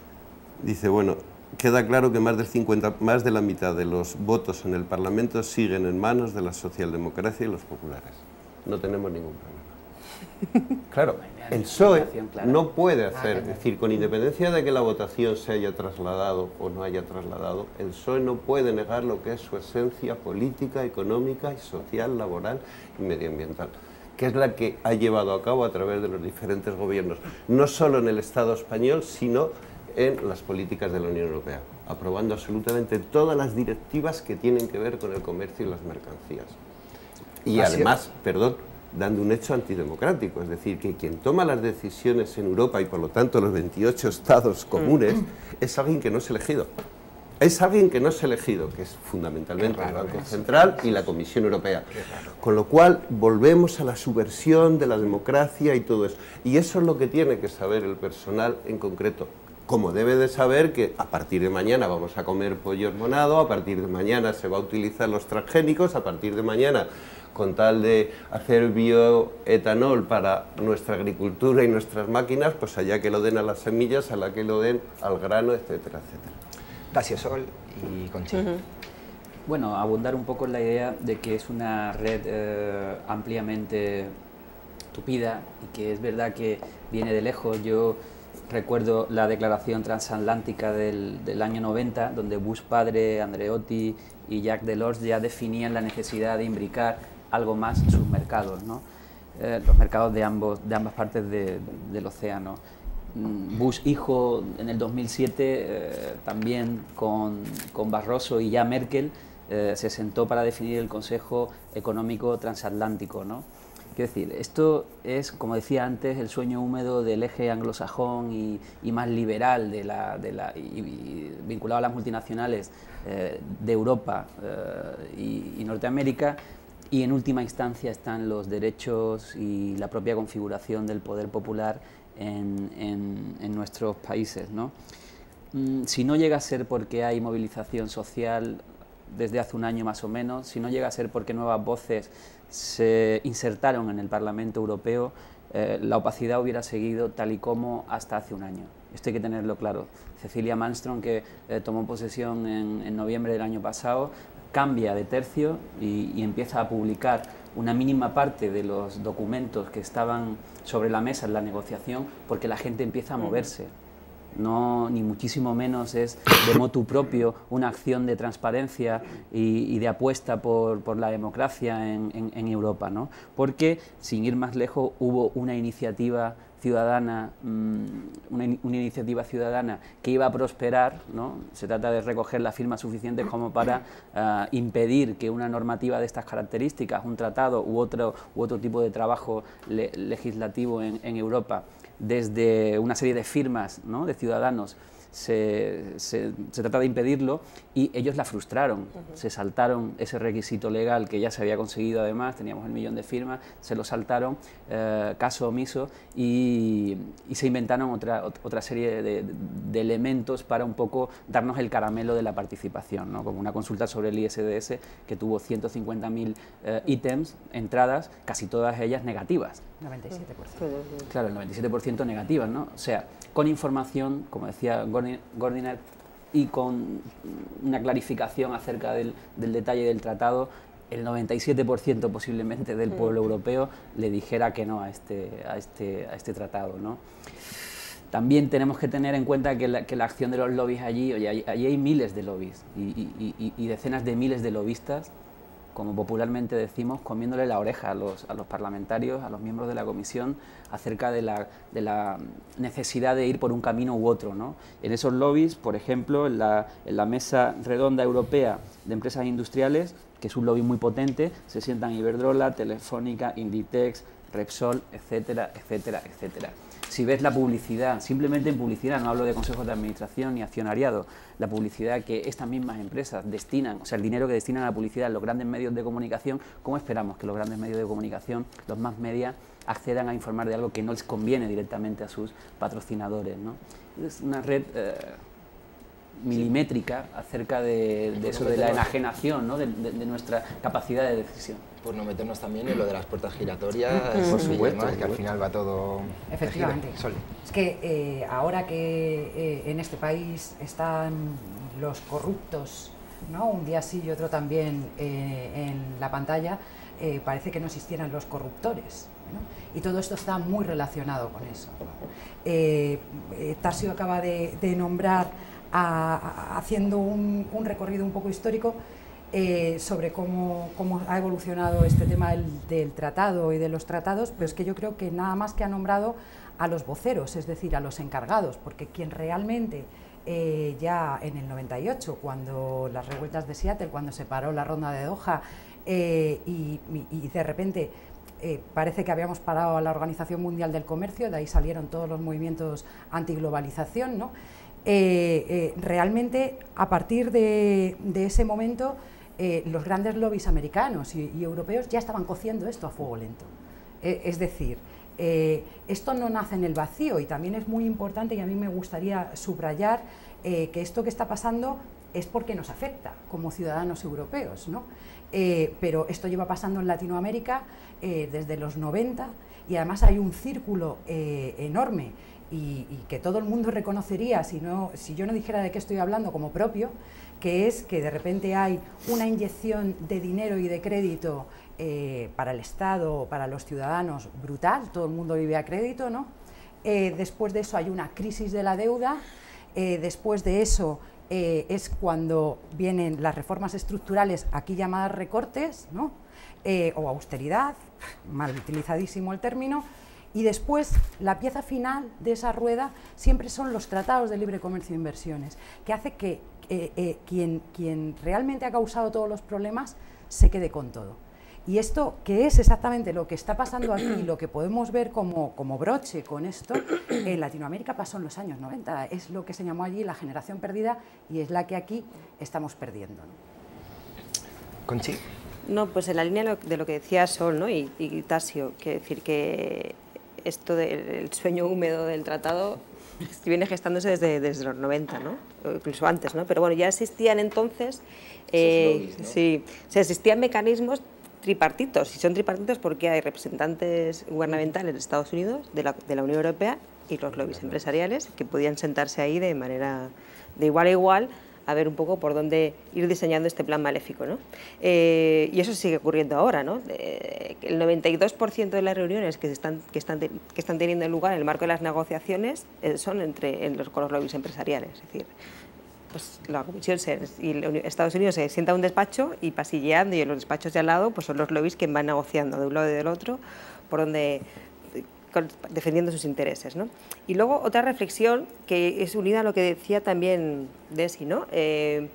dice, bueno, queda claro que más del cincuenta, más de la mitad de los votos en el Parlamento siguen en manos de la socialdemocracia y los populares. No tenemos ningún problema. Claro, el P S O E no puede hacer, es decir, con independencia de que la votación se haya trasladado o no haya trasladado, el P S O E no puede negar lo que es su esencia política, económica y social, laboral y medioambiental, que es la que ha llevado a cabo a través de los diferentes gobiernos, no solo en el Estado español, sino en las políticas de la Unión Europea, aprobando absolutamente todas las directivas que tienen que ver con el comercio y las mercancías. Y además, perdón, dando un hecho antidemocrático, es decir, que quien toma las decisiones en Europa y por lo tanto los veintiocho estados comunes es alguien que no es elegido. Es alguien que no es elegido, que es fundamentalmente el Banco Central y la Comisión Europea. Con lo cual volvemos a la subversión de la democracia y todo eso. Y eso es lo que tiene que saber el personal en concreto. Como debe de saber que a partir de mañana vamos a comer pollo hormonado, a partir de mañana se va a utilizar los transgénicos, a partir de mañana, con tal de hacer bioetanol para nuestra agricultura y nuestras máquinas, pues allá que lo den a las semillas, a la que lo den al grano, etcétera, etcétera. Gracias, Sol y Conchi. Uh-huh. Bueno, abundar un poco en la idea de que es una red eh, ampliamente tupida y que es verdad que viene de lejos. Yo recuerdo la declaración transatlántica del, del año noventa, donde Bush padre, Andreotti y Jacques Delors ya definían la necesidad de imbricar algo más en sus mercados, ¿no? Eh, los mercados de, ambos, de ambas partes de, del océano. Bush hijo en el dos mil siete, eh, también con, con Barroso y ya Merkel, eh, se sentó para definir el Consejo Económico Transatlántico, ¿no? Quiero decir, esto es, como decía antes, el sueño húmedo del eje anglosajón y, y más liberal de la, de la, y, y vinculado a las multinacionales eh, de Europa eh, y, y Norteamérica, y en última instancia están los derechos y la propia configuración del poder popular en, en, en nuestros países, ¿no? Mm, si no llega a ser porque hay movilización social desde hace un año más o menos, si no llega a ser porque nuevas voces se insertaron en el Parlamento Europeo, eh, la opacidad hubiera seguido tal y como hasta hace un año. Esto hay que tenerlo claro. Cecilia Malmström, que eh, tomó posesión en, en noviembre del año pasado, cambia de tercio y, y empieza a publicar una mínima parte de los documentos que estaban sobre la mesa en la negociación, porque la gente empieza a moverse. No, ni muchísimo menos es de motu propio una acción de transparencia y, y de apuesta por, por la democracia en, en, en Europa, ¿no? Porque, sin ir más lejos, hubo una iniciativa ciudadana, mmm, una, una iniciativa ciudadana que iba a prosperar, ¿no? Se trata de recoger las firmas suficientes como para uh, impedir que una normativa de estas características, un tratado u otro, u otro tipo de trabajo le, legislativo en, en Europa, desde una serie de firmas, ¿no?, de ciudadanos, se, se, se trata de impedirlo, y ellos la frustraron. Uh-huh. Se saltaron ese requisito legal que ya se había conseguido, además, teníamos el millón de firmas, se lo saltaron, eh, caso omiso, y, y se inventaron otra, otra serie de, de elementos para un poco darnos el caramelo de la participación, ¿no?, como una consulta sobre el I S D S que tuvo ciento cincuenta mil eh, ítems, entradas, casi todas ellas negativas. noventa y siete por ciento. Claro, el noventa y siete por ciento negativas, ¿no? O sea, con información, como decía Gordinet, y con una clarificación acerca del, del detalle del tratado, el noventa y siete por ciento posiblemente del pueblo europeo le dijera que no a este, a este, a este tratado, ¿no? También tenemos que tener en cuenta que la, que la acción de los lobbies allí, oye, allí, allí hay miles de lobbies y, y, y, y decenas de miles de lobistas, como popularmente decimos, comiéndole la oreja a los, a los parlamentarios, a los miembros de la comisión, acerca de la, de la necesidad de ir por un camino u otro, ¿no? En esos lobbies, por ejemplo, en la, en la Mesa Redonda Europea de Empresas Industriales, que es un lobby muy potente, se sientan Iberdrola, Telefónica, Inditex, Repsol, etcétera, etcétera, etcétera. Si ves la publicidad, simplemente en publicidad, no hablo de consejos de administración ni accionariado, la publicidad que estas mismas empresas destinan, o sea, el dinero que destinan a la publicidad en los grandes medios de comunicación, ¿cómo esperamos que los grandes medios de comunicación, los más media, accedan a informar de algo que no les conviene directamente a sus patrocinadores, ¿no? Es una red eh, milimétrica acerca de, de eso, de la enajenación, ¿no?, de, de, de nuestra capacidad de decisión. Por no meternos también en lo de las puertas giratorias, por supuesto, más, que al final va todo... Efectivamente. Es que eh, ahora que eh, en este país están los corruptos, ¿no?, un día sí y otro también eh, en la pantalla, eh, parece que no existieran los corruptores. ¿no? Y todo esto está muy relacionado con eso, ¿no? eh, eh, Tasio acaba de, de nombrar, a, a, haciendo un, un recorrido un poco histórico, Eh, sobre cómo, cómo ha evolucionado este tema del, del tratado y de los tratados, pero es que yo creo que nada más que ha nombrado a los voceros, es decir, a los encargados, porque quien realmente eh, ya en el noventa y ocho, cuando las revueltas de Seattle, cuando se paró la ronda de Doha eh, y, y de repente eh, parece que habíamos parado a la Organización Mundial del Comercio, de ahí salieron todos los movimientos antiglobalización, ¿no? eh, eh, realmente a partir de, de ese momento Eh, los grandes lobbies americanos y, y europeos ya estaban cociendo esto a fuego lento. Eh, es decir, eh, esto no nace en el vacío, y también es muy importante, y a mí me gustaría subrayar eh, que esto que está pasando es porque nos afecta como ciudadanos europeos, ¿no? Eh, pero esto lleva pasando en Latinoamérica eh, desde los noventa, y además hay un círculo eh, enorme y, y que todo el mundo reconocería si, no, si yo no dijera de qué estoy hablando como propio, que es que de repente hay una inyección de dinero y de crédito eh, para el Estado, para los ciudadanos, brutal, todo el mundo vive a crédito, ¿no? Eh, después de eso hay una crisis de la deuda, eh, después de eso eh, es cuando vienen las reformas estructurales, aquí llamadas recortes, ¿no? eh, o austeridad, mal utilizadísimo el término, y después la pieza final de esa rueda siempre son los tratados de libre comercio e inversiones, que hace que eh, eh, quien, quien realmente ha causado todos los problemas se quede con todo. Y esto, que es exactamente lo que está pasando aquí, lo que podemos ver como, como broche con esto, en Latinoamérica pasó en los años noventa, es lo que se llamó allí la generación perdida, y es la que aquí estamos perdiendo, ¿no? Conchi. No, pues en la línea de lo que decía Sol, ¿no? y, y Tasio, que decir que esto del sueño húmedo del tratado viene gestándose desde, desde los noventa, ¿no? O incluso antes, ¿no? Pero bueno, ya existían entonces, eh, lobbies, ¿no? Sí, o sea, existían mecanismos tripartitos, y son tripartitos porque hay representantes gubernamentales de Estados Unidos, de la, de la Unión Europea y los lobbies empresariales que podían sentarse ahí de manera de igual a igual a ver un poco por dónde ir diseñando este plan maléfico, ¿no? Eh, y eso sigue ocurriendo ahora, ¿no? Eh, el noventa y dos por ciento de las reuniones que, se están, que, están, que están teniendo lugar en el marco de las negociaciones eh, son entre en los, con los lobbies empresariales, es decir, pues la Comisión se, y Estados Unidos se sienta a un despacho y pasilleando, y en los despachos de al lado pues son los lobbies que van negociando de un lado y del otro por donde defendiendo sus intereses, ¿no? Y luego otra reflexión que es unida a lo que decía también Desi, ¿no? Eh,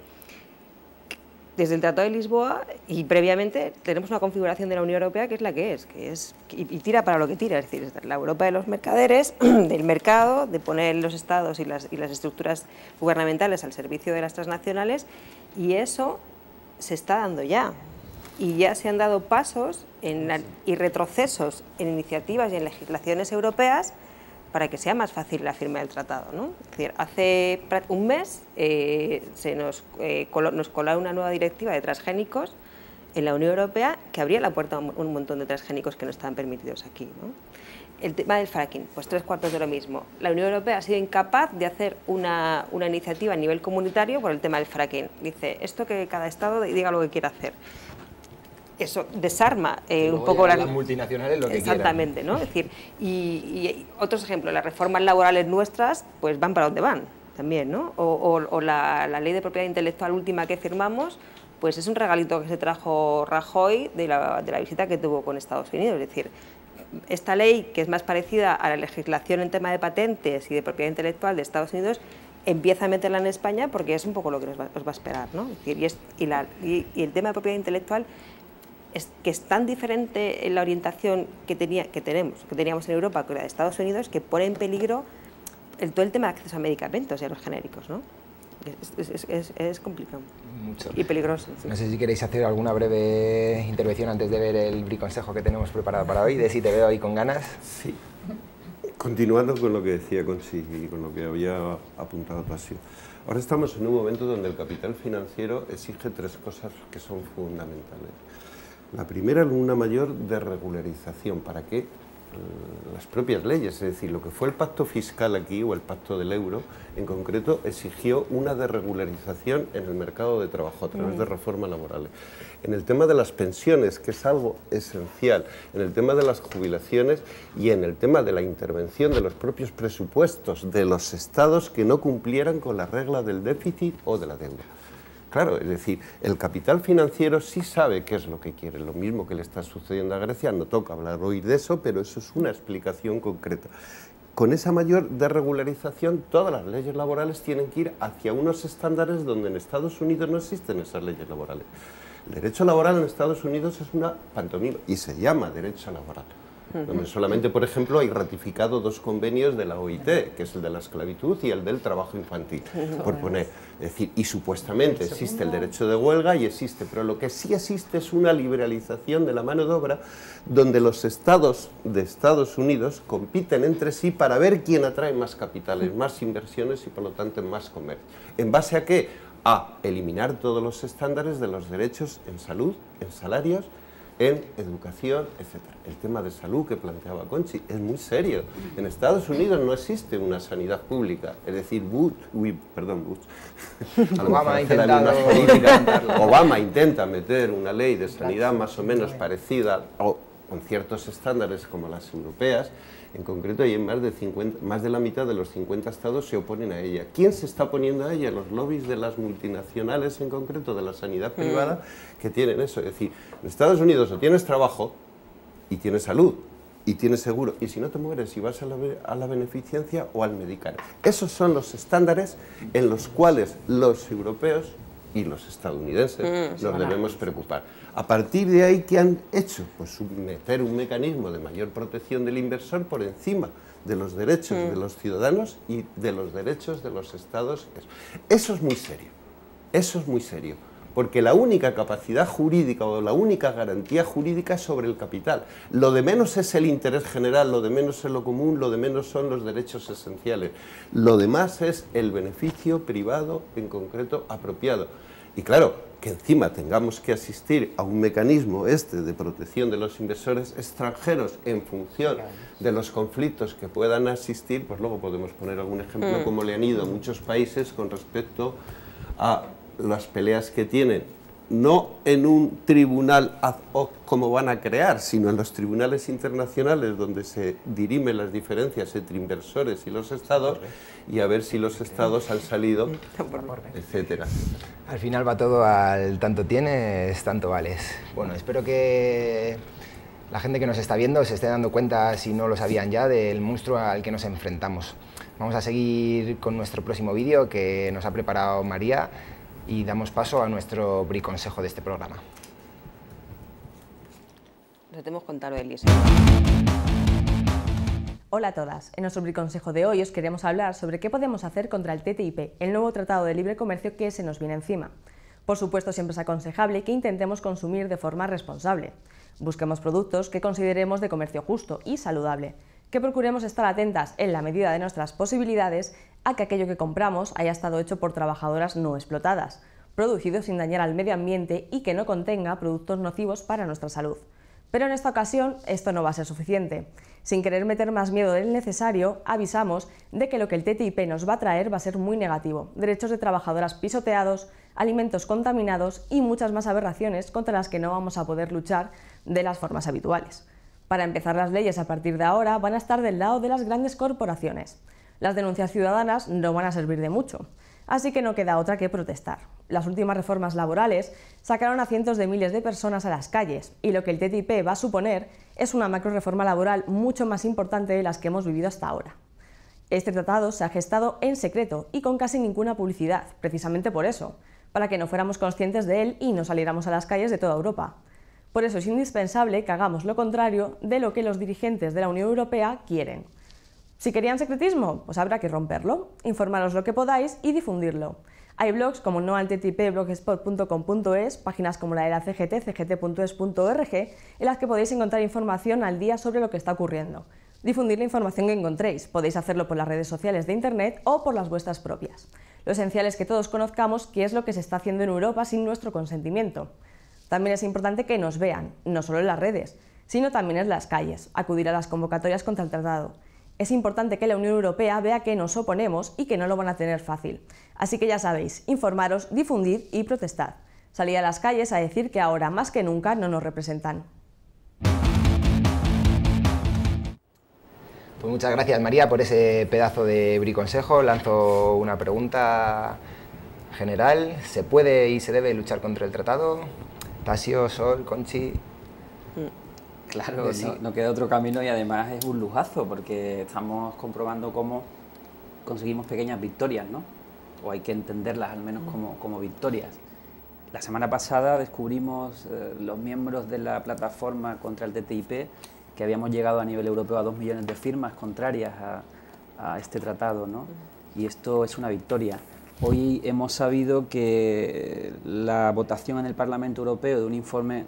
desde el Tratado de Lisboa y previamente tenemos una configuración de la Unión Europea que es la que es, que es y, y tira para lo que tira, es decir, la Europa de los mercaderes, del mercado, de poner los estados y las, y las estructuras gubernamentales al servicio de las transnacionales, y eso se está dando ya. Y ya se han dado pasos en la, y retrocesos en iniciativas y en legislaciones europeas para que sea más fácil la firma del tratado, ¿no? Es decir, hace un mes eh, se nos, eh, coló, nos coló una nueva directiva de transgénicos en la Unión Europea que abría la puerta a un, un montón de transgénicos que no estaban permitidos aquí, ¿no? El tema del fracking, pues tres cuartos de lo mismo. La Unión Europea ha sido incapaz de hacer una, una iniciativa a nivel comunitario por el tema del fracking. Dice, esto que cada Estado diga lo que quiera hacer. Eso desarma eh, un poco las multinacionales lo que exactamente, quieran. ¿No? Es decir, y, y otros ejemplos, las reformas laborales nuestras pues van para donde van también, ¿no? O, o, o la, la ley de propiedad intelectual última que firmamos, pues es un regalito que se trajo Rajoy de la, de la visita que tuvo con Estados Unidos. Es decir, esta ley, que es más parecida a la legislación en tema de patentes y de propiedad intelectual de Estados Unidos, empieza a meterla en España porque es un poco lo que nos va, nos va a esperar, ¿no? Es decir, y, es, y, la, y, y el tema de propiedad intelectual es que es tan diferente en la orientación que, tenía, que, tenemos, que teníamos en Europa que la de Estados Unidos, que pone en peligro el, todo el tema de acceso a medicamentos y a los genéricos, ¿no? Es, es, es, es complicado. Mucho. Y peligroso. Sí. No sé si queréis hacer alguna breve intervención antes de ver el briconsejo que tenemos preparado para hoy, de si te veo ahí con ganas. Sí. Continuando con lo que decía Conchi y con lo que había apuntado Tasio. Ahora estamos en un momento donde el capital financiero exige tres cosas que son fundamentales. La primera, una mayor desregularización. ¿Para qué? las propias leyes, es decir, lo que fue el pacto fiscal aquí, o el pacto del euro, en concreto, exigió una desregularización en el mercado de trabajo a través de reformas laborales. En el tema de las pensiones, que es algo esencial, en el tema de las jubilaciones y en el tema de la intervención de los propios presupuestos de los estados que no cumplieran con la regla del déficit o de la deuda. Claro, es decir, el capital financiero sí sabe qué es lo que quiere, lo mismo que le está sucediendo a Grecia, no toca hablar hoy de eso, pero eso es una explicación concreta. Con esa mayor desregularización, todas las leyes laborales tienen que ir hacia unos estándares donde en Estados Unidos no existen esas leyes laborales. El derecho laboral en Estados Unidos es una pantomima y se llama derecho laboral. Donde solamente, por ejemplo, hay ratificado dos convenios de la O I T, que es el de la esclavitud y el del trabajo infantil, por poner. Es decir, y supuestamente existe el derecho de huelga y existe, pero lo que sí existe es una liberalización de la mano de obra donde los estados de Estados Unidos compiten entre sí para ver quién atrae más capitales, más inversiones y por lo tanto más comercio. ¿En base a qué? A eliminar todos los estándares de los derechos en salud, en salarios, en educación, etcétera. El tema de salud que planteaba Conchi es muy serio. En Estados Unidos no existe una sanidad pública, es decir, Bush, uy, perdón, Bush, Obama, ha intentado Obama intenta meter una ley de sanidad más o menos parecida o con ciertos estándares como las europeas. En concreto, hay más de, cincuenta, más de la mitad de los cincuenta estados se oponen a ella. ¿Quién se está oponiendo a ella? Los lobbies de las multinacionales, en concreto de la sanidad privada, mm. que tienen eso. Es decir, en Estados Unidos o tienes trabajo y tienes salud y tienes seguro, y si no te mueres y vas a la, a la beneficencia o al medicar. Esos son los estándares en los cuales los europeos y los estadounidenses mm, nos debemos preocupar. A partir de ahí, ¿qué han hecho? Pues meter un mecanismo de mayor protección del inversor por encima de los derechos mm. de los ciudadanos y de los derechos de los estados. Eso es muy serio, eso es muy serio, porque la única capacidad jurídica o la única garantía jurídica es sobre el capital. Lo de menos es el interés general, lo de menos es lo común, lo de menos son los derechos esenciales. Lo demás es el beneficio privado, en concreto, apropiado. Y claro, que encima tengamos que asistir a un mecanismo este de protección de los inversores extranjeros en función de los conflictos que puedan asistir, pues luego podemos poner algún ejemplo, mm. como le han ido a muchos países con respecto a las peleas que tienen, no en un tribunal ad hoc como van a crear, sino en los tribunales internacionales donde se dirimen las diferencias entre inversores y los estados, y a ver si los estados han salido, etcétera. Al final va todo al tanto tienes, tanto vales. Bueno, espero que la gente que nos está viendo se esté dando cuenta, si no lo sabían ya, del monstruo al que nos enfrentamos. Vamos a seguir con nuestro próximo vídeo que nos ha preparado María y damos paso a nuestro briconsejo de este programa. Nos tenemos que contar hoy, Elisa. Hola a todas. En nuestro briconsejo de hoy os queremos hablar sobre qué podemos hacer contra el T T I P, el nuevo Tratado de Libre Comercio que se nos viene encima. Por supuesto, siempre es aconsejable que intentemos consumir de forma responsable. Busquemos productos que consideremos de comercio justo y saludable, que procuremos estar atentas en la medida de nuestras posibilidades a que aquello que compramos haya estado hecho por trabajadoras no explotadas, producido sin dañar al medio ambiente y que no contenga productos nocivos para nuestra salud. Pero en esta ocasión esto no va a ser suficiente. Sin querer meter más miedo del necesario, avisamos de que lo que el T T I P nos va a traer va a ser muy negativo. Derechos de trabajadoras pisoteados, alimentos contaminados y muchas más aberraciones contra las que no vamos a poder luchar de las formas habituales. Para empezar, las leyes a partir de ahora van a estar del lado de las grandes corporaciones. Las denuncias ciudadanas no van a servir de mucho, así que no queda otra que protestar. Las últimas reformas laborales sacaron a cientos de miles de personas a las calles y lo que el T T I P va a suponer es una macro reforma laboral mucho más importante de las que hemos vivido hasta ahora. Este tratado se ha gestado en secreto y con casi ninguna publicidad, precisamente por eso, para que no fuéramos conscientes de él y no saliéramos a las calles de toda Europa. Por eso es indispensable que hagamos lo contrario de lo que los dirigentes de la Unión Europea quieren. Si querían secretismo, pues habrá que romperlo, informaros lo que podáis y difundirlo. Hay blogs como no al T T I P, blogspot punto com punto es, páginas como la de la C G T, c g t punto es punto org, en las que podéis encontrar información al día sobre lo que está ocurriendo. Difundir la información que encontréis, podéis hacerlo por las redes sociales de Internet o por las vuestras propias. Lo esencial es que todos conozcamos qué es lo que se está haciendo en Europa sin nuestro consentimiento. También es importante que nos vean, no solo en las redes, sino también en las calles, acudir a las convocatorias contra el tratado. Es importante que la Unión Europea vea que nos oponemos y que no lo van a tener fácil. Así que ya sabéis, informaros, difundid y protestad. Salid a las calles a decir que ahora más que nunca no nos representan. Pues muchas gracias, María, por ese pedazo de briconsejo. Lanzo una pregunta general. ¿Se puede y se debe luchar contra el tratado? Tasio, Sol, Conchi... Claro, no, no queda otro camino y además es un lujazo porque estamos comprobando cómo conseguimos pequeñas victorias, ¿no? O hay que entenderlas al menos como, como victorias. La semana pasada descubrimos eh, los miembros de la plataforma contra el T T I P que habíamos llegado a nivel europeo a dos millones de firmas contrarias a, a este tratado, ¿no? Y esto es una victoria. Hoy hemos sabido que la votación en el Parlamento Europeo de un informe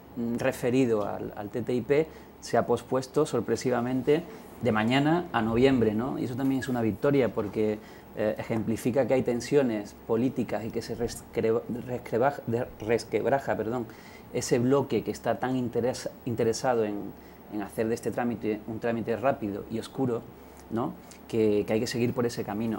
referido al, al T T I P se ha pospuesto sorpresivamente de mañana a noviembre, ¿no? Y eso también es una victoria porque eh, ejemplifica que hay tensiones políticas y que se resquebraja, resquebraja, resquebraja perdón, ese bloque que está tan interes, interesado en, en hacer de este trámite un trámite rápido y oscuro, ¿no? que, que hay que seguir por ese camino.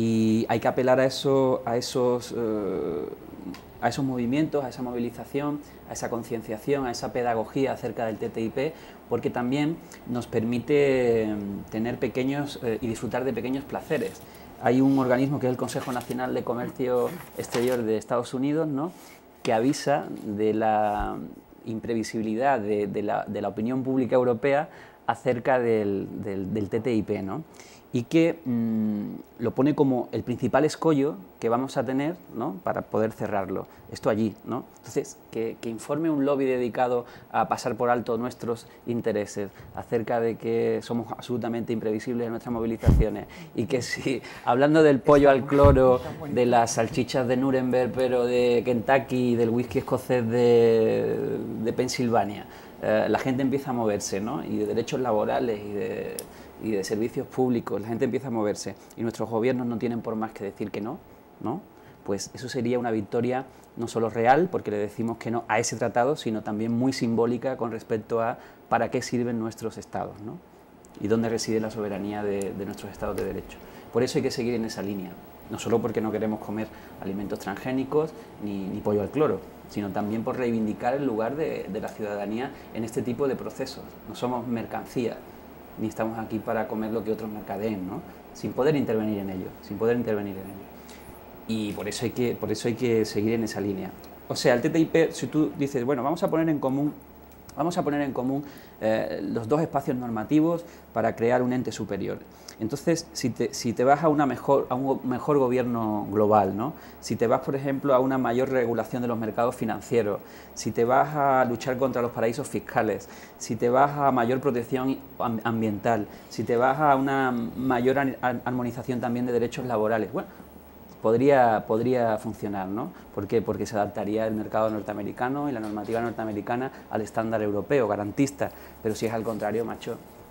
Y hay que apelar a, eso, a esos... Eh, a esos movimientos, a esa movilización, a esa concienciación, a esa pedagogía acerca del T T I P, porque también nos permite tener pequeños eh, y disfrutar de pequeños placeres. Hay un organismo que es el Consejo Nacional de Comercio Exterior de Estados Unidos, ¿no?, que avisa de la imprevisibilidad de, de, la, de la opinión pública europea acerca del, del, del T T I P, ¿no?, y que mmm, lo pone como el principal escollo que vamos a tener, ¿no?, para poder cerrarlo. Esto allí, ¿no? Entonces, que, que informe un lobby dedicado a pasar por alto nuestros intereses acerca de que somos absolutamente imprevisibles en nuestras movilizaciones y que si, hablando del pollo al cloro, de las salchichas de Nuremberg, pero de Kentucky y del whisky escocés de, de Pensilvania, eh, la gente empieza a moverse, ¿no?, y de derechos laborales y de... y de servicios públicos, la gente empieza a moverse y nuestros gobiernos no tienen por más que decir que no, ¿no? Pues eso sería una victoria no solo real, porque le decimos que no a ese tratado, sino también muy simbólica con respecto a para qué sirven nuestros estados, ¿no?, y dónde reside la soberanía de, de nuestros estados de derecho. Por eso hay que seguir en esa línea, no solo porque no queremos comer alimentos transgénicos ni, ni pollo al cloro, sino también por reivindicar el lugar de, de la ciudadanía en este tipo de procesos. No somos mercancía, ni estamos aquí para comer lo que otros mercadeen, ¿no?, sin poder intervenir en ello, sin poder intervenir en ello. Y por eso hay que, por eso hay que seguir en esa línea. O sea, el T T I P, si tú dices, bueno, vamos a poner en común, vamos a poner en común eh, los dos espacios normativos para crear un ente superior. Entonces, si te, si te vas a, una mejor, a un mejor gobierno global, ¿no?, si te vas, por ejemplo, a una mayor regulación de los mercados financieros, si te vas a luchar contra los paraísos fiscales, si te vas a mayor protección ambiental, si te vas a una mayor armonización también de derechos laborales, bueno, podría, podría funcionar, ¿no? ¿Por qué? Porque se adaptaría el mercado norteamericano y la normativa norteamericana al estándar europeo, garantista, pero si es al contrario, macho,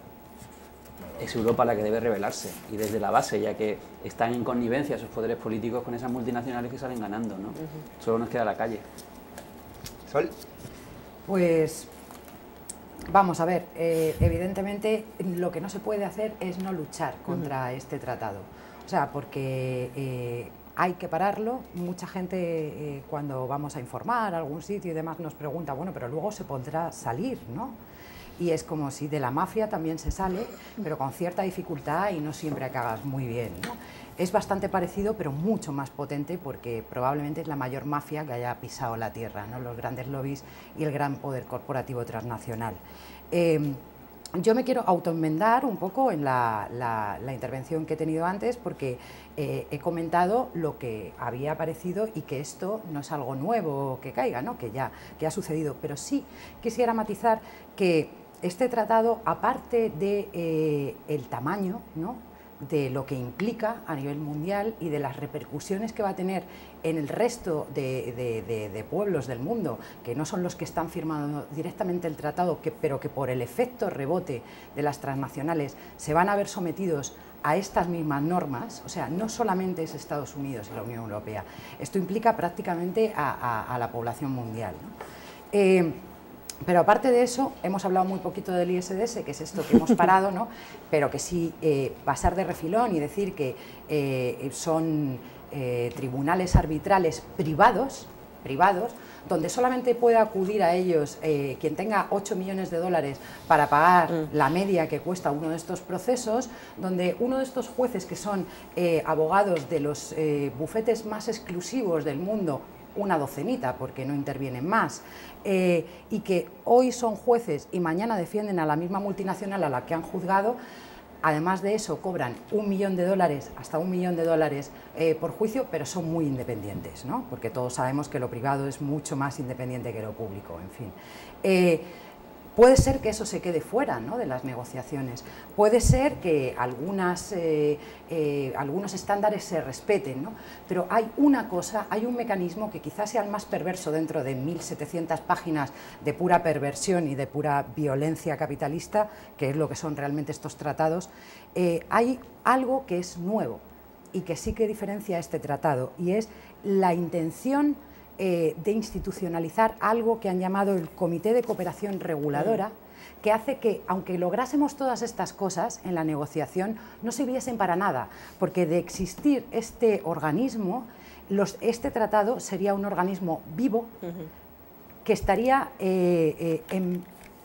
es Europa la que debe rebelarse, y desde la base, ya que están en connivencia sus poderes políticos con esas multinacionales que salen ganando, ¿no? Uh-huh. Solo nos queda la calle. Sol. Pues vamos a ver, eh, evidentemente lo que no se puede hacer es no luchar contra uh-huh. este tratado. O sea, porque eh, hay que pararlo. Mucha gente eh, cuando vamos a informar a algún sitio y demás nos pregunta, bueno, pero luego se podrá salir, ¿no? Y es como si de la mafia también se sale, pero con cierta dificultad y no siempre acabas muy bien, ¿no? Es bastante parecido, pero mucho más potente, porque probablemente es la mayor mafia que haya pisado la tierra, ¿no?, los grandes lobbies y el gran poder corporativo transnacional. Eh, yo me quiero autoenmendar un poco en la, la, la intervención que he tenido antes, porque eh, he comentado lo que había aparecido y que esto no es algo nuevo que caiga, ¿no?, que ya que ha sucedido, pero sí quisiera matizar que este tratado, aparte de eh, el tamaño, ¿no?, de lo que implica a nivel mundial y de las repercusiones que va a tener en el resto de, de, de, de pueblos del mundo, que no son los que están firmando directamente el tratado, que, pero que por el efecto rebote de las transnacionales se van a ver sometidos a estas mismas normas. O sea, no solamente es Estados Unidos y la Unión Europea, esto implica prácticamente a, a, a la población mundial, ¿no? Eh, Pero aparte de eso, hemos hablado muy poquito del I S D S, que es esto que hemos parado, ¿no? Pero que sí, eh, pasar de refilón y decir que eh, son eh, tribunales arbitrales privados, privados, donde solamente puede acudir a ellos eh, quien tenga ocho millones de dólares para pagar mm. la media que cuesta uno de estos procesos, donde uno de estos jueces que son eh, abogados de los eh, bufetes más exclusivos del mundo, una docenita porque no intervienen más, eh, y que hoy son jueces y mañana defienden a la misma multinacional a la que han juzgado, además de eso cobran un millón de dólares, hasta un millón de dólares eh, por juicio, pero son muy independientes, ¿no? Porque todos sabemos que lo privado es mucho más independiente que lo público, en fin. Eh, Puede ser que eso se quede fuera, ¿no?, de las negociaciones. Puede ser que algunas, eh, eh, algunos estándares se respeten, ¿no? Pero hay una cosa, hay un mecanismo que quizás sea el más perverso dentro de mil setecientas páginas de pura perversión y de pura violencia capitalista, que es lo que son realmente estos tratados. Eh, hay algo que es nuevo y que sí que diferencia este tratado, y es la intención Eh, de institucionalizar algo que han llamado el Comité de Cooperación Reguladora, que hace que, aunque lográsemos todas estas cosas en la negociación, no sirviesen para nada, porque de existir este organismo, los, este tratado sería un organismo vivo uh-huh. que estaría eh, eh, en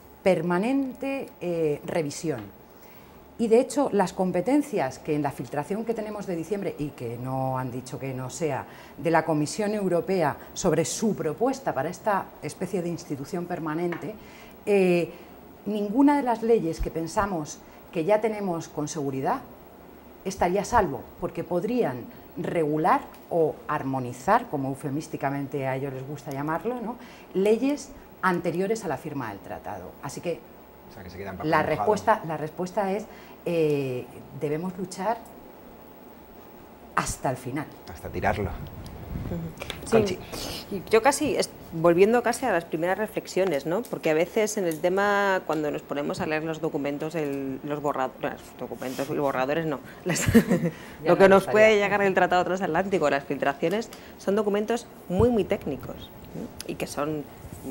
permanente eh, revisión. Y de hecho, las competencias que en la filtración que tenemos de diciembre, y que no han dicho que no sea, de la Comisión Europea sobre su propuesta para esta especie de institución permanente, eh, ninguna de las leyes que pensamos que ya tenemos con seguridad estaría a salvo, porque podrían regular o armonizar, como eufemísticamente a ellos les gusta llamarlo, ¿no?, leyes anteriores a la firma del tratado. Así que, o sea, que se quedan la, respuesta, la respuesta es eh, debemos luchar hasta el final. Hasta tirarlo. Sí, yo casi, volviendo casi a las primeras reflexiones, ¿no? Porque a veces en el tema, cuando nos ponemos a leer los documentos, el, los borradores, los documentos y borradores no, las, lo que nos puede llegar del Tratado Transatlántico, las filtraciones, son documentos muy, muy técnicos, ¿no?, y que son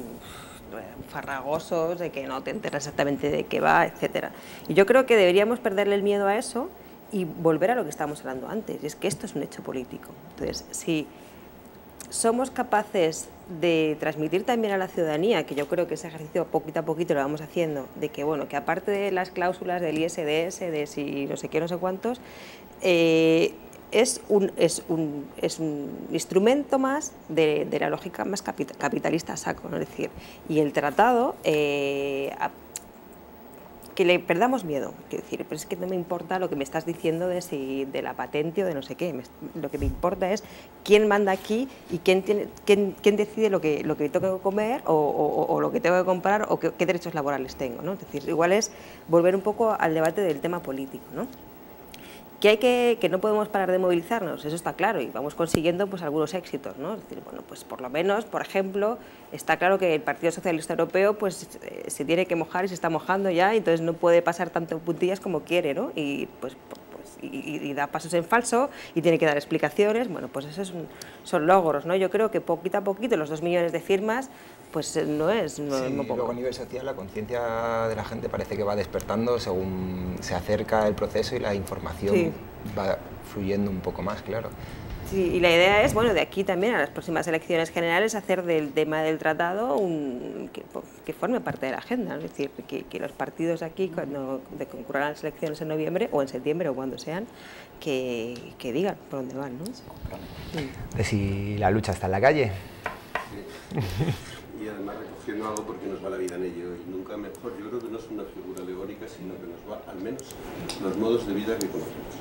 farragosos, de que no te enteras exactamente de qué va, etcétera. Y yo creo que deberíamos perderle el miedo a eso y volver a lo que estábamos hablando antes, y es que esto es un hecho político. Entonces, si somos capaces de transmitir también a la ciudadanía, que yo creo que ese ejercicio poquito a poquito lo vamos haciendo, de que, bueno, que aparte de las cláusulas del I S D S, de si no sé qué, no sé cuántos, eh, Es un, es, un, es un instrumento más de, de la lógica más capitalista saco, ¿no? Es decir, y el tratado, eh, a, que le perdamos miedo, quiero decir, pero es que no me importa lo que me estás diciendo de, si, de la patente o de no sé qué, me, lo que me importa es quién manda aquí y quién, tiene, quién, quién decide lo que, lo que tengo que comer o, o, o lo que tengo que comprar o qué, qué derechos laborales tengo, ¿no? Es decir, igual es volver un poco al debate del tema político, ¿no? Que, hay que, que no podemos parar de movilizarnos, eso está claro, y vamos consiguiendo pues algunos éxitos, ¿no? Es decir, bueno, pues por lo menos, por ejemplo, está claro que el Partido Socialista Europeo pues eh, se tiene que mojar y se está mojando ya, y entonces no puede pasar tanto puntillas como quiere, ¿no? Y pues, pues y, y da pasos en falso y tiene que dar explicaciones, bueno, pues esos son, son logros, ¿no? Yo creo que poquito a poquito los dos millones de firmas pues no es no, sí, no poco. Luego a nivel social la conciencia de la gente parece que va despertando según se acerca el proceso y la información sí. va fluyendo un poco más, claro. Sí, y la idea es, bueno, de aquí también a las próximas elecciones generales hacer del tema del tratado un, que, que forme parte de la agenda, ¿no? Es decir, que, que los partidos aquí, cuando de concurran las elecciones en noviembre o en septiembre o cuando sean, que, que digan por dónde van, ¿no? Sí. De si la lucha está en la calle. Sí. Y además recogiendo algo porque nos va la vida en ello, y nunca mejor, yo creo que no es una figura alegórica, sino que nos va al menos los modos de vida que conocemos.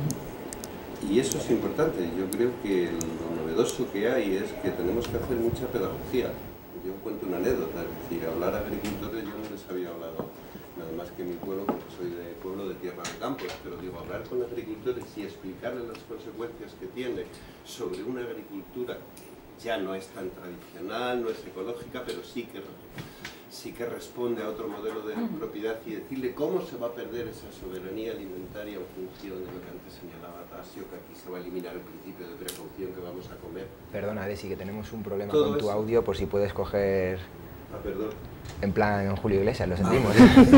Y eso es importante. Yo creo que lo novedoso que hay es que tenemos que hacer mucha pedagogía. Yo cuento una anécdota, es decir, hablar a agricultores, yo no les había hablado nada más que en mi pueblo, porque soy de pueblo de tierra de campos, pero digo, hablar con agricultores y explicarles las consecuencias que tiene sobre una agricultura que ya no es tan tradicional, no es ecológica, pero sí que, sí que responde a otro modelo de propiedad, y decirle cómo se va a perder esa soberanía alimentaria en función de lo que antes señalaba Tasio, que aquí se va a eliminar el principio de precaución que vamos a comer. Perdona, Desi, que tenemos un problema Todo con tu eso. audio, por si puedes coger Ah, perdón. En plan Julio Iglesias, lo sentimos.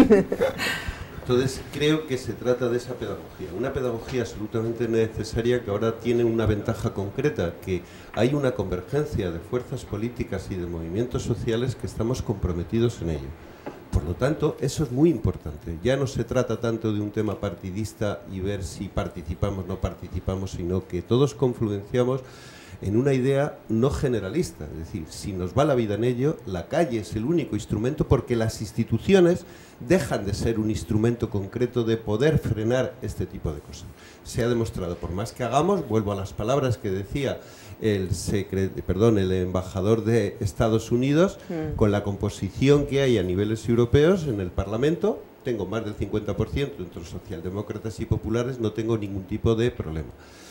Entonces, creo que se trata de esa pedagogía, una pedagogía absolutamente necesaria que ahora tiene una ventaja concreta, que hay una convergencia de fuerzas políticas y de movimientos sociales que estamos comprometidos en ello. Por lo tanto, eso es muy importante. Ya no se trata tanto de un tema partidista y ver si participamos o no participamos, sino que todos confluenciamos en una idea no generalista. Es decir, si nos va la vida en ello, la calle es el único instrumento, porque las instituciones dejan de ser un instrumento concreto de poder frenar este tipo de cosas. Se ha demostrado, por más que hagamos, vuelvo a las palabras que decía el, secre, perdón, el embajador de Estados Unidos, mm. con la composición que hay a niveles europeos en el Parlamento, tengo más del cincuenta por ciento entre los socialdemócratas y populares, no tengo ningún tipo de problema.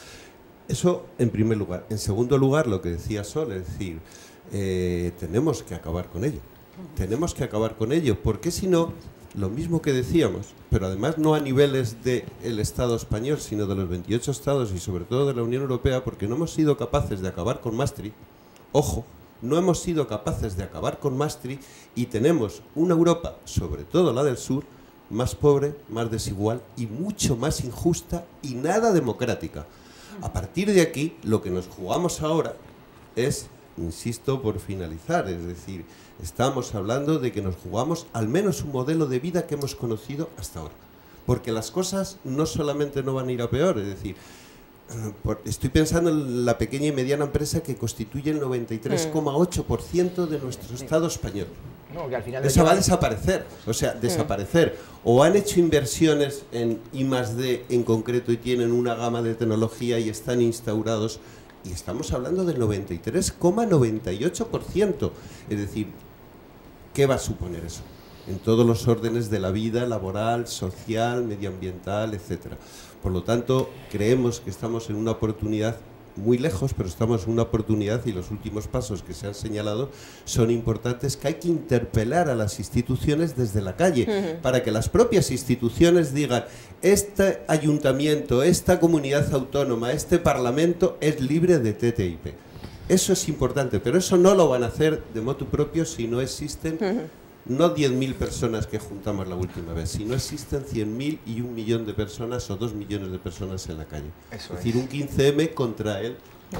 Eso en primer lugar. En segundo lugar, lo que decía Sol, es decir, eh, tenemos que acabar con ello. Tenemos que acabar con ello, porque si no, lo mismo que decíamos, pero además no a niveles del Estado español, sino de los veintiocho estados y sobre todo de la Unión Europea, porque no hemos sido capaces de acabar con Maastricht. Ojo, no hemos sido capaces de acabar con Maastricht y tenemos una Europa, sobre todo la del sur, más pobre, más desigual y mucho más injusta y nada democrática. A partir de aquí, lo que nos jugamos ahora es, insisto, por finalizar, es decir, estamos hablando de que nos jugamos al menos un modelo de vida que hemos conocido hasta ahora. Porque las cosas no solamente no van a ir a peor, es decir, estoy pensando en la pequeña y mediana empresa que constituye el noventa y tres coma ocho por ciento de nuestro Estado español. No, que al final esa va a desaparecer, o sea, desaparecer. O han hecho inversiones en I más D en concreto y tienen una gama de tecnología y están instaurados, y estamos hablando del noventa y tres coma noventa y ocho por ciento. Es decir, ¿qué va a suponer eso? En todos los órdenes de la vida laboral, social, medioambiental, etcétera. Por lo tanto, creemos que estamos en una oportunidad muy lejos, pero estamos en una oportunidad y los últimos pasos que se han señalado son importantes, que hay que interpelar a las instituciones desde la calle, uh-huh. para que las propias instituciones digan: este ayuntamiento, esta comunidad autónoma, este parlamento es libre de T T I P. Eso es importante, pero eso no lo van a hacer de motu propio si no existen uh-huh. no diez mil personas que juntamos la última vez, si no existen cien mil y un millón de personas o dos millones de personas en la calle. Eso es decir, es. un quince eme contra él.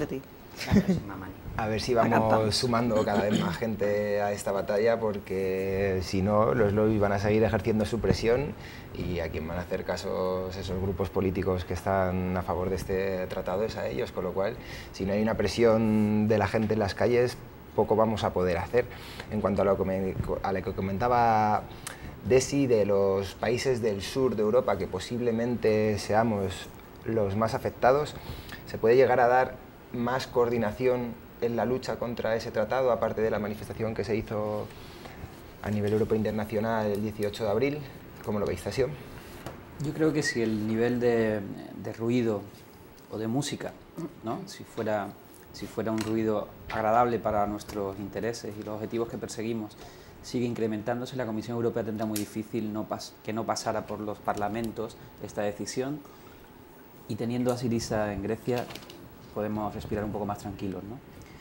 A ver si vamos sumando cada vez más gente a esta batalla, porque si no, los lobbies van a seguir ejerciendo su presión y a quien van a hacer casos esos grupos políticos que están a favor de este tratado es a ellos, con lo cual, si no hay una presión de la gente en las calles, poco vamos a poder hacer. En cuanto a lo que, me, a lo que comentaba Desi de los países del sur de Europa, que posiblemente seamos los más afectados, ¿se puede llegar a dar más coordinación en la lucha contra ese tratado, aparte de la manifestación que se hizo a nivel europeo internacional el dieciocho de abril? ¿Cómo lo veis, Tasio? Yo creo que si el nivel de, de ruido o de música, ¿no? si fuera... si fuera un ruido agradable para nuestros intereses y los objetivos que perseguimos, sigue incrementándose, la Comisión Europea tendrá muy difícil no pas que no pasara por los parlamentos esta decisión, y teniendo a Syriza en Grecia podemos respirar un poco más tranquilos, ¿no?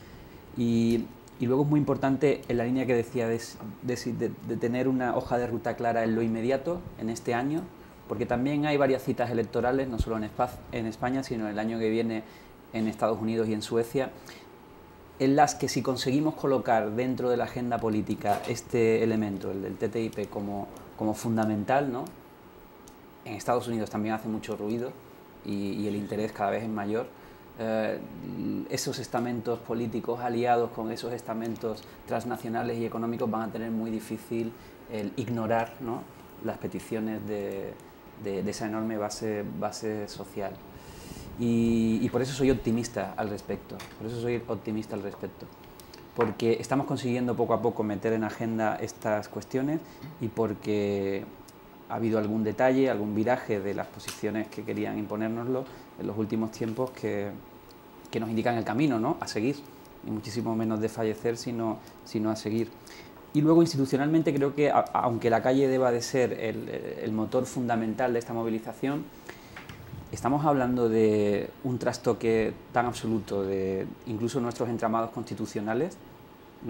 Y, y luego es muy importante, en la línea que decía, de, de, de, de tener una hoja de ruta clara en lo inmediato, en este año, porque también hay varias citas electorales, no solo en, en España, sino el año que viene en Estados Unidos y en Suecia, en las que si conseguimos colocar dentro de la agenda política este elemento, el del T T I P, como, como fundamental, ¿no? En Estados Unidos también hace mucho ruido y, y el interés cada vez es mayor. Eh, esos estamentos políticos aliados con esos estamentos transnacionales y económicos van a tener muy difícil el ignorar, ¿no? las peticiones de, de, de esa enorme base, base social. Y, y por eso soy optimista al respecto, por eso soy optimista al respecto, porque estamos consiguiendo poco a poco meter en agenda estas cuestiones y porque ha habido algún detalle, algún viraje de las posiciones que querían imponérnoslo en los últimos tiempos que, que nos indican el camino, ¿no? a seguir, y muchísimo menos de fallecer, sino, sino a seguir. Y luego institucionalmente creo que, a, aunque la calle deba de ser el, el motor fundamental de esta movilización, estamos hablando de un trastoque tan absoluto de incluso nuestros entramados constitucionales, ¿no?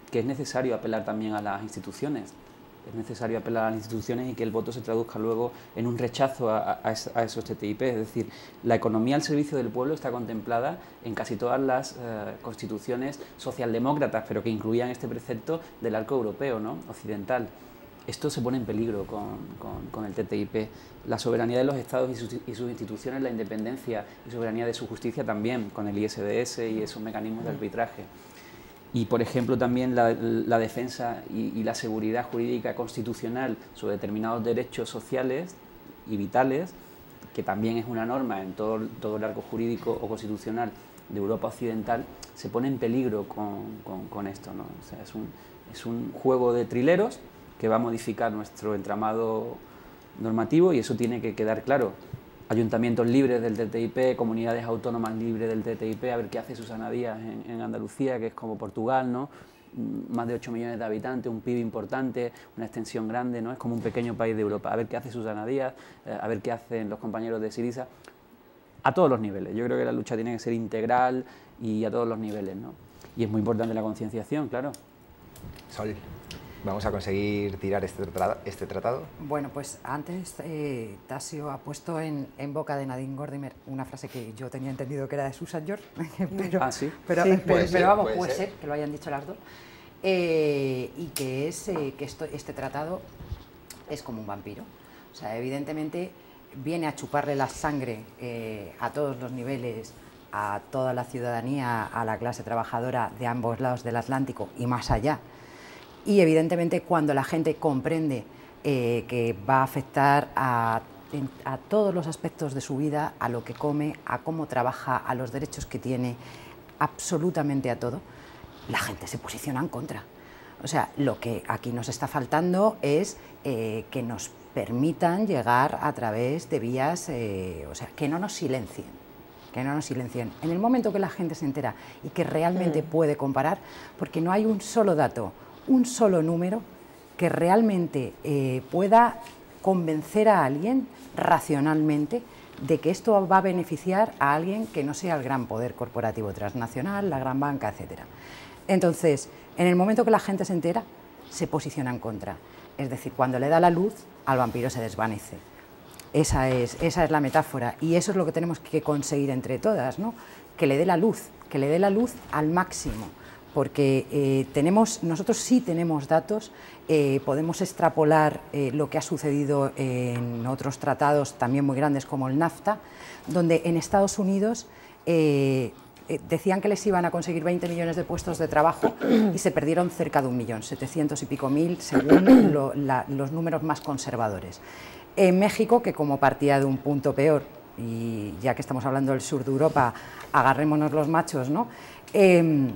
que es necesario apelar también a las instituciones. Es necesario apelar a las instituciones y que el voto se traduzca luego en un rechazo a, a, a esos T T I P. Es decir, la economía al servicio del pueblo está contemplada en casi todas las eh, constituciones socialdemócratas, pero que incluían este precepto del arco europeo, ¿no?, occidental. Esto se pone en peligro con, con, con el T T I P. La soberanía de los Estados y sus, y sus instituciones, la independencia y soberanía de su justicia también, con el I S D S y esos mecanismos de arbitraje. Y, por ejemplo, también la, la defensa y, y la seguridad jurídica constitucional sobre determinados derechos sociales y vitales, que también es una norma en todo, todo el arco jurídico o constitucional de Europa Occidental, se pone en peligro con, con, con esto, ¿no? O sea, es un, es un juego de trileros que va a modificar nuestro entramado normativo y eso tiene que quedar claro. Ayuntamientos libres del T T I P, comunidades autónomas libres del T T I P, a ver qué hace Susana Díaz en, en Andalucía, que es como Portugal, ¿no? Más de ocho millones de habitantes, un P I B importante, una extensión grande, ¿no? Es como un pequeño país de Europa. A ver qué hace Susana Díaz, eh, a ver qué hacen los compañeros de Syriza, a todos los niveles. Yo creo que la lucha tiene que ser integral y a todos los niveles, ¿no? Y es muy importante la concienciación, claro. Sol, ¿vamos a conseguir tirar este tratado? Este tratado? Bueno, pues antes eh, Tasio ha puesto en, en boca de Nadine Gordimer una frase que yo tenía entendido que era de Susan George, pero, ah, ¿sí? pero, Sí, pero, puede pero ser, vamos, puede puede ser. ser que lo hayan dicho las dos, eh, y que es eh, que esto, este tratado es como un vampiro. O sea, evidentemente viene a chuparle la sangre eh, a todos los niveles, a toda la ciudadanía, a la clase trabajadora de ambos lados del Atlántico y más allá. Y evidentemente cuando la gente comprende eh, que va a afectar a, a todos los aspectos de su vida, a lo que come, a cómo trabaja, a los derechos que tiene, absolutamente a todo, la gente se posiciona en contra. O sea, lo que aquí nos está faltando es eh, que nos permitan llegar a través de vías, eh, o sea, que no nos silencien. que no nos silencien. En el momento que la gente se entera y que realmente mm. puede comparar, porque no hay un solo dato, un solo número que realmente eh, pueda convencer a alguien racionalmente de que esto va a beneficiar a alguien que no sea el gran poder corporativo transnacional, la gran banca, etcétera. Entonces, en el momento que la gente se entera, se posiciona en contra. Es decir, cuando le da la luz, al vampiro se desvanece. Esa es, esa es la metáfora y eso es lo que tenemos que conseguir entre todas, ¿no? Que le dé la luz, que le dé la luz al máximo, porque eh, tenemos, nosotros sí tenemos datos, eh, podemos extrapolar eh, lo que ha sucedido en otros tratados también muy grandes como el NAFTA, donde en Estados Unidos eh, eh, decían que les iban a conseguir veinte millones de puestos de trabajo y se perdieron cerca de un millón, setecientos y pico mil según lo, la, los números más conservadores. En México, que como partía de un punto peor, y ya que estamos hablando del sur de Europa, agarrémonos los machos, ¿no? Eh,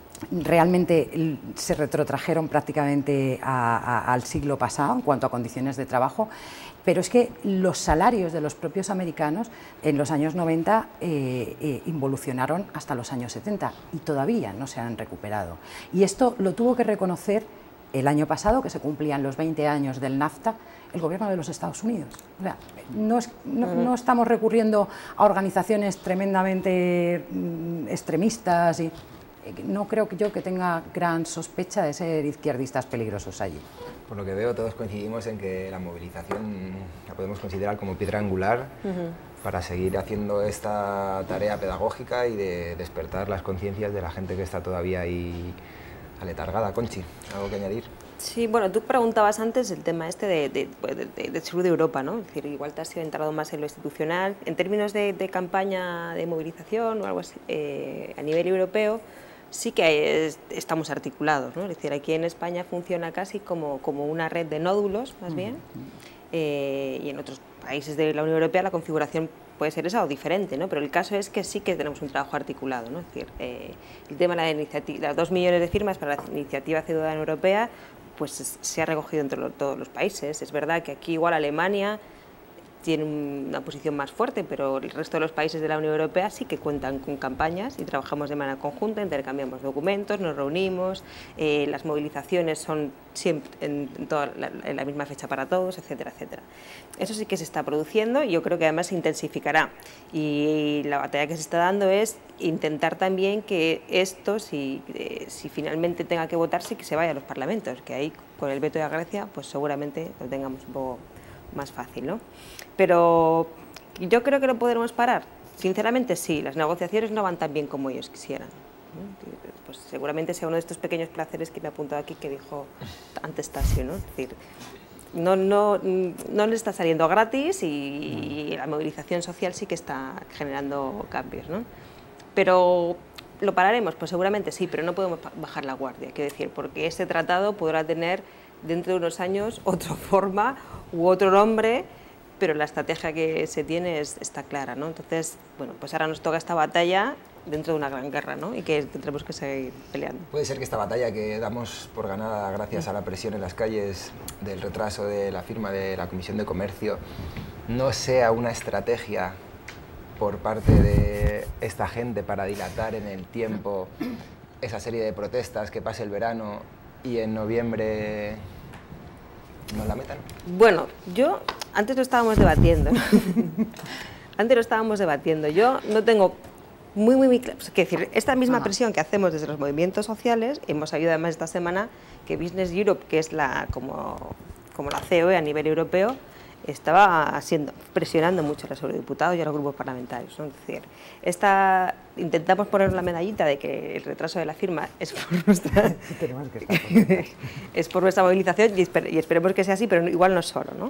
realmente se retrotrajeron prácticamente a, a, al siglo pasado en cuanto a condiciones de trabajo, pero es que los salarios de los propios americanos en los años noventa eh, eh, involucionaron hasta los años setenta y todavía no se han recuperado. Y esto lo tuvo que reconocer el año pasado, que se cumplían los veinte años del NAFTA, el gobierno de los Estados Unidos. O sea, no, es, no, no estamos recurriendo a organizaciones tremendamente mm, extremistas y no creo que yo que tenga gran sospecha de ser izquierdistas peligrosos allí. Por lo que veo, todos coincidimos en que la movilización la podemos considerar como piedra angular uh-huh. para seguir haciendo esta tarea pedagógica y de despertar las conciencias de la gente que está todavía ahí aletargada. Conchi, ¿algo que añadir? Sí, bueno, tú preguntabas antes el tema este de, de, de, del sur de Europa, ¿no? Es decir, igual te has entrado más en lo institucional. En términos de, de campaña de movilización o algo así, eh, a nivel europeo, sí que es, estamos articulados, ¿no? Es decir, aquí en España funciona casi como, como una red de nódulos, más bien, eh, y en otros países de la Unión Europea la configuración puede ser esa o diferente, ¿no? Pero el caso es que sí que tenemos un trabajo articulado, ¿no? Es decir, eh, el tema de la iniciativa, las dos millones de firmas para la iniciativa ciudadana europea, pues se ha recogido entre lo, todos los países. Es verdad que aquí igual Alemania tiene una posición más fuerte, pero el resto de los países de la Unión Europea sí que cuentan con campañas y trabajamos de manera conjunta, intercambiamos documentos, nos reunimos, eh, las movilizaciones son siempre en, en, toda la, en la misma fecha para todos, etcétera, etcétera. Eso sí que se está produciendo y yo creo que además se intensificará. Y la batalla que se está dando es intentar también que esto, si, eh, si finalmente tenga que votarse, que se vaya a los parlamentos, que ahí con el veto de Grecia pues seguramente lo tengamos un poco más fácil, ¿no? Pero yo creo que lo podremos parar. Sinceramente sí, las negociaciones no van tan bien como ellos quisieran, ¿no? Pues seguramente sea uno de estos pequeños placeres que me ha apuntado aquí que dijo antes Tasio, ¿no? Es decir, no, no, no le está saliendo gratis y, y la movilización social sí que está generando cambios, ¿no? Pero ¿lo pararemos? Pues seguramente sí, pero no podemos bajar la guardia, quiero decir, porque este tratado podrá tener dentro de unos años otra forma u otro nombre, pero la estrategia que se tiene es, está clara, ¿no? Entonces, bueno, pues ahora nos toca esta batalla dentro de una gran guerra, ¿no? Y que tendremos que seguir peleando. Puede ser que esta batalla que damos por ganada gracias a la presión en las calles del retraso de la firma de la Comisión de Comercio no sea una estrategia por parte de esta gente para dilatar en el tiempo esa serie de protestas, que pase el verano y en noviembre nos la metan. Bueno, yo antes lo estábamos debatiendo. Antes lo estábamos debatiendo. Yo no tengo muy, muy, muy claro. Es decir, esta misma presión que hacemos desde los movimientos sociales, hemos sabido además esta semana que Business Europe, que es la como, como la C O E a nivel europeo, estaba haciendo, presionando mucho a los eurodiputados y a los grupos parlamentarios, ¿no? Es decir, esta, intentamos poner la medallita de que el retraso de la firma es por nuestra, es por nuestra movilización y, esper, y esperemos que sea así, pero igual no solo, ¿no?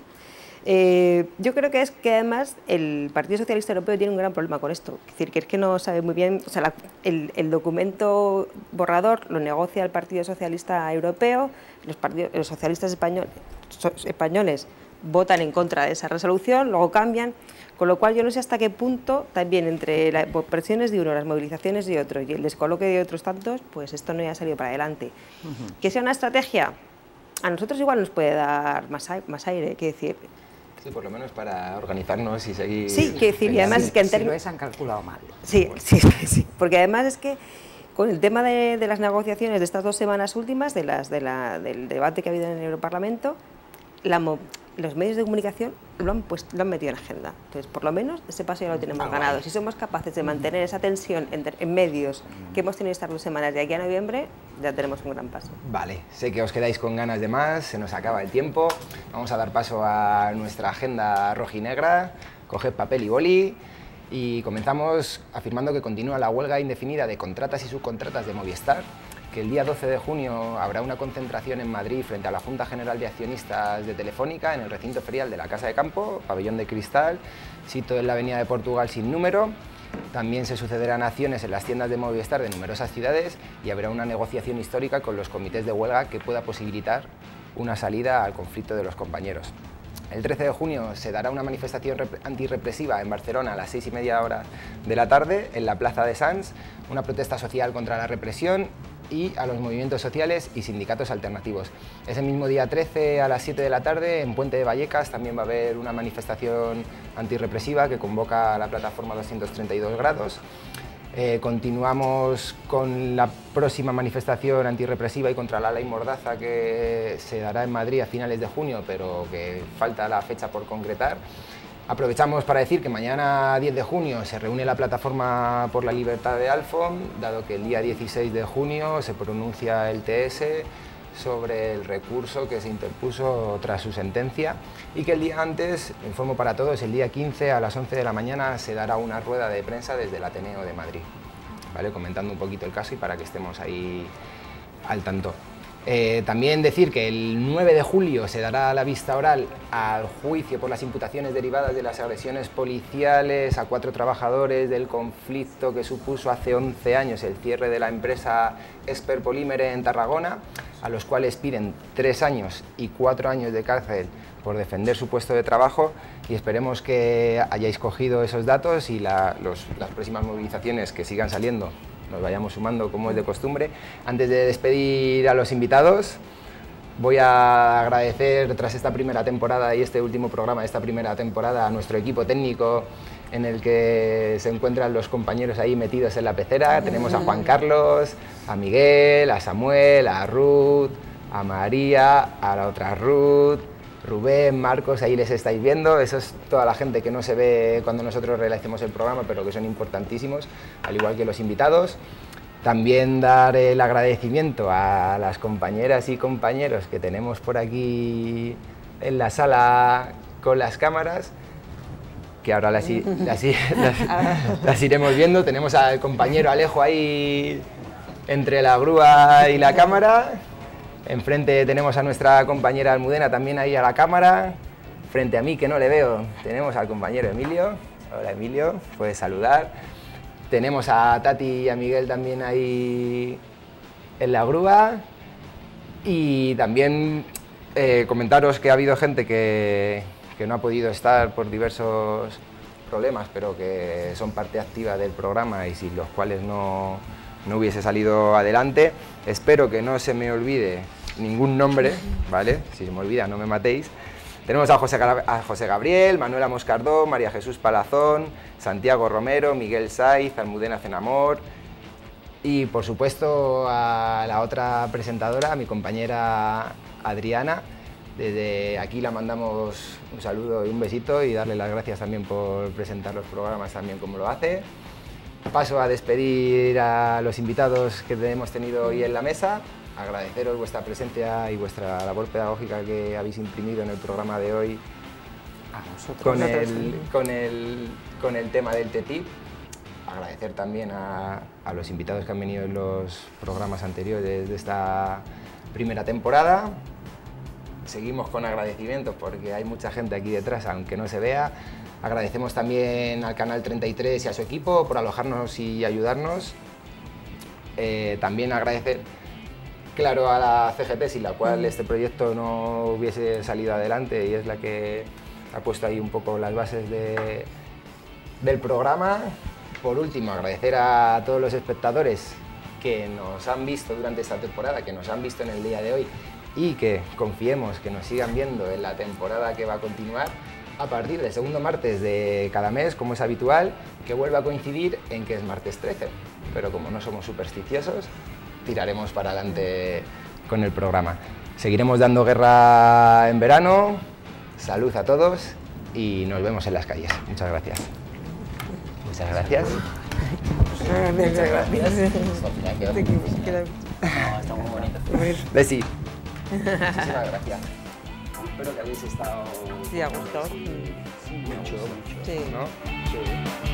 Eh, yo creo que es que además el Partido Socialista Europeo tiene un gran problema con esto, es decir, que es que no sabe muy bien, o sea, la, el, el documento borrador lo negocia el Partido Socialista Europeo, los, partidos, los socialistas español, so, españoles votan en contra de esa resolución, luego cambian, con lo cual yo no sé hasta qué punto también entre las presiones de uno, las movilizaciones de otro y el descoloque de otros tantos, pues esto no haya salido para adelante. Uh-huh. Que sea una estrategia, a nosotros igual nos puede dar más, más aire, quiero decir. Sí, por lo menos para organizarnos y seguir... Sí, quiero decir, y además es que en términos... Si lo han calculado mal. Sí, sí, sí, porque además es que con el tema de, de las negociaciones de estas dos semanas últimas, de las, de la, del debate que ha habido en el Europarlamento, la los medios de comunicación lo han, pues, lo han metido en agenda. Entonces, por lo menos, ese paso ya lo tenemos ah, ganado. Vale. Si somos capaces de mantener esa tensión en, en medios que hemos tenido estas dos semanas de aquí a noviembre, ya tenemos un gran paso. Vale, sé que os quedáis con ganas de más, se nos acaba el tiempo. Vamos a dar paso a nuestra agenda rojinegra. Coged papel y boli y comenzamos afirmando que continúa la huelga indefinida de contratas y subcontratas de Movistar, que el día doce de junio habrá una concentración en Madrid frente a la Junta General de Accionistas de Telefónica en el recinto ferial de la Casa de Campo, pabellón de cristal, sito en la Avenida de Portugal sin número. También se sucederán acciones en las tiendas de Movistar de numerosas ciudades y habrá una negociación histórica con los comités de huelga que pueda posibilitar una salida al conflicto de los compañeros. El trece de junio se dará una manifestación antirrepresiva en Barcelona a las seis y media hora de la tarde en la Plaza de Sants, una protesta social contra la represión y a los movimientos sociales y sindicatos alternativos. Ese mismo día trece a las siete de la tarde en Puente de Vallecas también va a haber una manifestación antirrepresiva que convoca a la plataforma doscientos treinta y dos grados. Eh, continuamos con la próxima manifestación antirrepresiva y contra la ley Mordaza que se dará en Madrid a finales de junio, pero que falta la fecha por concretar. Aprovechamos para decir que mañana diez de junio se reúne la Plataforma por la Libertad de Alfom, dado que el día dieciséis de junio se pronuncia el T S sobre el recurso que se interpuso tras su sentencia y que el día antes, informo para todos, el día quince a las once de la mañana se dará una rueda de prensa desde el Ateneo de Madrid, ¿vale? Comentando un poquito el caso y para que estemos ahí al tanto. Eh, también decir que el nueve de julio se dará la vista oral al juicio por las imputaciones derivadas de las agresiones policiales a cuatro trabajadores del conflicto que supuso hace once años el cierre de la empresa Esper Polímere en Tarragona, a los cuales piden tres años y cuatro años de cárcel por defender su puesto de trabajo, y esperemos que hayáis cogido esos datos y la, los, las próximas movilizaciones que sigan saliendo nos vayamos sumando como es de costumbre. Antes de despedir a los invitados, Voy a agradecer tras esta primera temporada y este último programa de esta primera temporada a nuestro equipo técnico en el que se encuentran los compañeros ahí metidos en la pecera. Tenemos a Juan Carlos, a Miguel, a Samuel, a Ruth, a María, a la otra Ruth, Rubén, Marcos, ahí les estáis viendo. Eso es toda la gente que no se ve cuando nosotros realicemos el programa, pero que son importantísimos, al igual que los invitados. También dar el agradecimiento a las compañeras y compañeros que tenemos por aquí en la sala con las cámaras, que ahora las, las, las, las iremos viendo. Tenemos al compañero Alejo ahí entre la grúa y la cámara. Enfrente tenemos a nuestra compañera Almudena también ahí a la cámara. Frente a mí, que no le veo, tenemos al compañero Emilio. Hola Emilio, puedes saludar. Tenemos a Tati y a Miguel también ahí en la grúa. Y también eh, comentaros que ha habido gente que, que no ha podido estar por diversos problemas, pero que son parte activa del programa y sin los cuales no, no hubiese salido adelante. Espero que no se me olvide ningún nombre, ¿vale? Si se me olvida, no me matéis. Tenemos a José, a José Gabriel, Manuela Moscardón, María Jesús Palazón, Santiago Romero, Miguel Saiz, Almudena Cenamor y, por supuesto, a la otra presentadora, a mi compañera Adriana. Desde aquí la mandamos un saludo y un besito y darle las gracias también por presentar los programas también como lo hace. Paso a despedir a los invitados que hemos tenido hoy en la mesa. Agradeceros vuestra presencia y vuestra labor pedagógica que habéis imprimido en el programa de hoy a nosotros, con, nosotros, el, con, el, con el tema del T T I P. Agradecer también a, a los invitados que han venido en los programas anteriores de esta primera temporada. Seguimos con agradecimientos porque hay mucha gente aquí detrás, aunque no se vea. Agradecemos también al Canal treinta y tres y a su equipo por alojarnos y ayudarnos. Eh, también agradecer, claro, a la C G P, sin la cual este proyecto no hubiese salido adelante y es la que ha puesto ahí un poco las bases de, del programa. Por último, agradecer a todos los espectadores que nos han visto durante esta temporada, que nos han visto en el día de hoy y que confiemos que nos sigan viendo en la temporada que va a continuar a partir del segundo martes de cada mes, como es habitual, que vuelva a coincidir en que es martes trece. Pero como no somos supersticiosos, tiraremos para adelante con el programa. Seguiremos dando guerra en verano. Salud a todos y nos vemos en las calles. Muchas gracias. Muchas gracias. Muchas gracias. No, está muy bonito. Besi. Muchísimas gracias. Espero que habéis estado... Sí, a gusto. Sí, mucho, mucho. Sí. ¿No? Sí.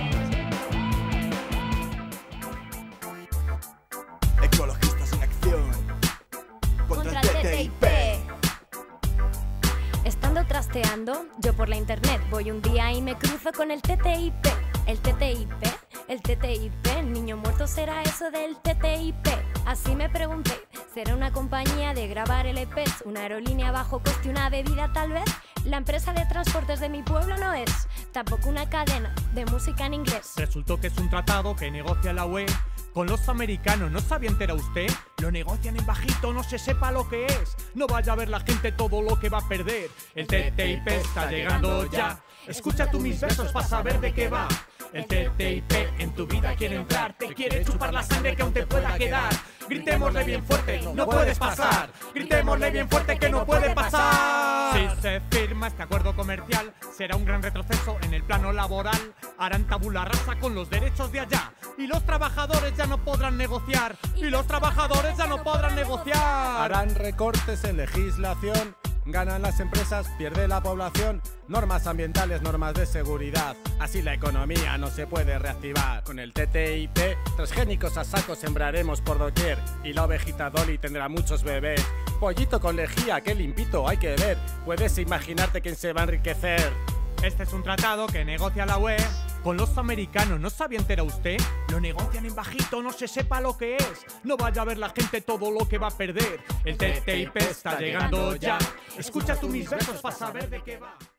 Ecologistas en acción contra el T T I P. Estando trasteando, yo por la internet voy un día y me cruzo con el T T I P. El T T I P, el T T I P, niño muerto será eso del T T I P. Así me pregunté, ¿será una compañía de grabar L Pes? ¿Una aerolínea a bajo coste, una bebida tal vez? La empresa de transportes de mi pueblo no es, tampoco una cadena de música en inglés. Resultó que es un tratado que negocia la U E con los americanos. ¿No sabía entera usted? Lo negocian en bajito, no se sepa lo que es. No vaya a ver la gente todo lo que va a perder. El T T I P está llegando ya. Escucha tú mis versos para saber de qué va. El T T I P en tu vida quiere entrar, te quiere chupar la sangre que aún te pueda quedar. Gritémosle bien fuerte, no puedes pasar. Gritémosle bien fuerte que no puede pasar. Si se firma este acuerdo comercial, será un gran retroceso en el plano laboral. Harán tabula rasa con los derechos de allá. Y los trabajadores ya no podrán negociar. Y los trabajadores ya no podrán negociar. Harán recortes en legislación. Ganan las empresas, pierde la población. Normas ambientales, normas de seguridad. Así la economía no se puede reactivar. Con el T T I P, transgénicos a saco sembraremos por doquier. Y la ovejita Dolly tendrá muchos bebés. Pollito con lejía, qué limpito, hay que ver. Puedes imaginarte quién se va a enriquecer. Este es un tratado que negocia la U E con los americanos. ¿No sabía entera usted? Lo negocian en bajito, no se sepa lo que es. No vaya a ver la gente todo lo que va a perder. El T T I P está llegando ya. Escucha tú mis versos para saber de qué va.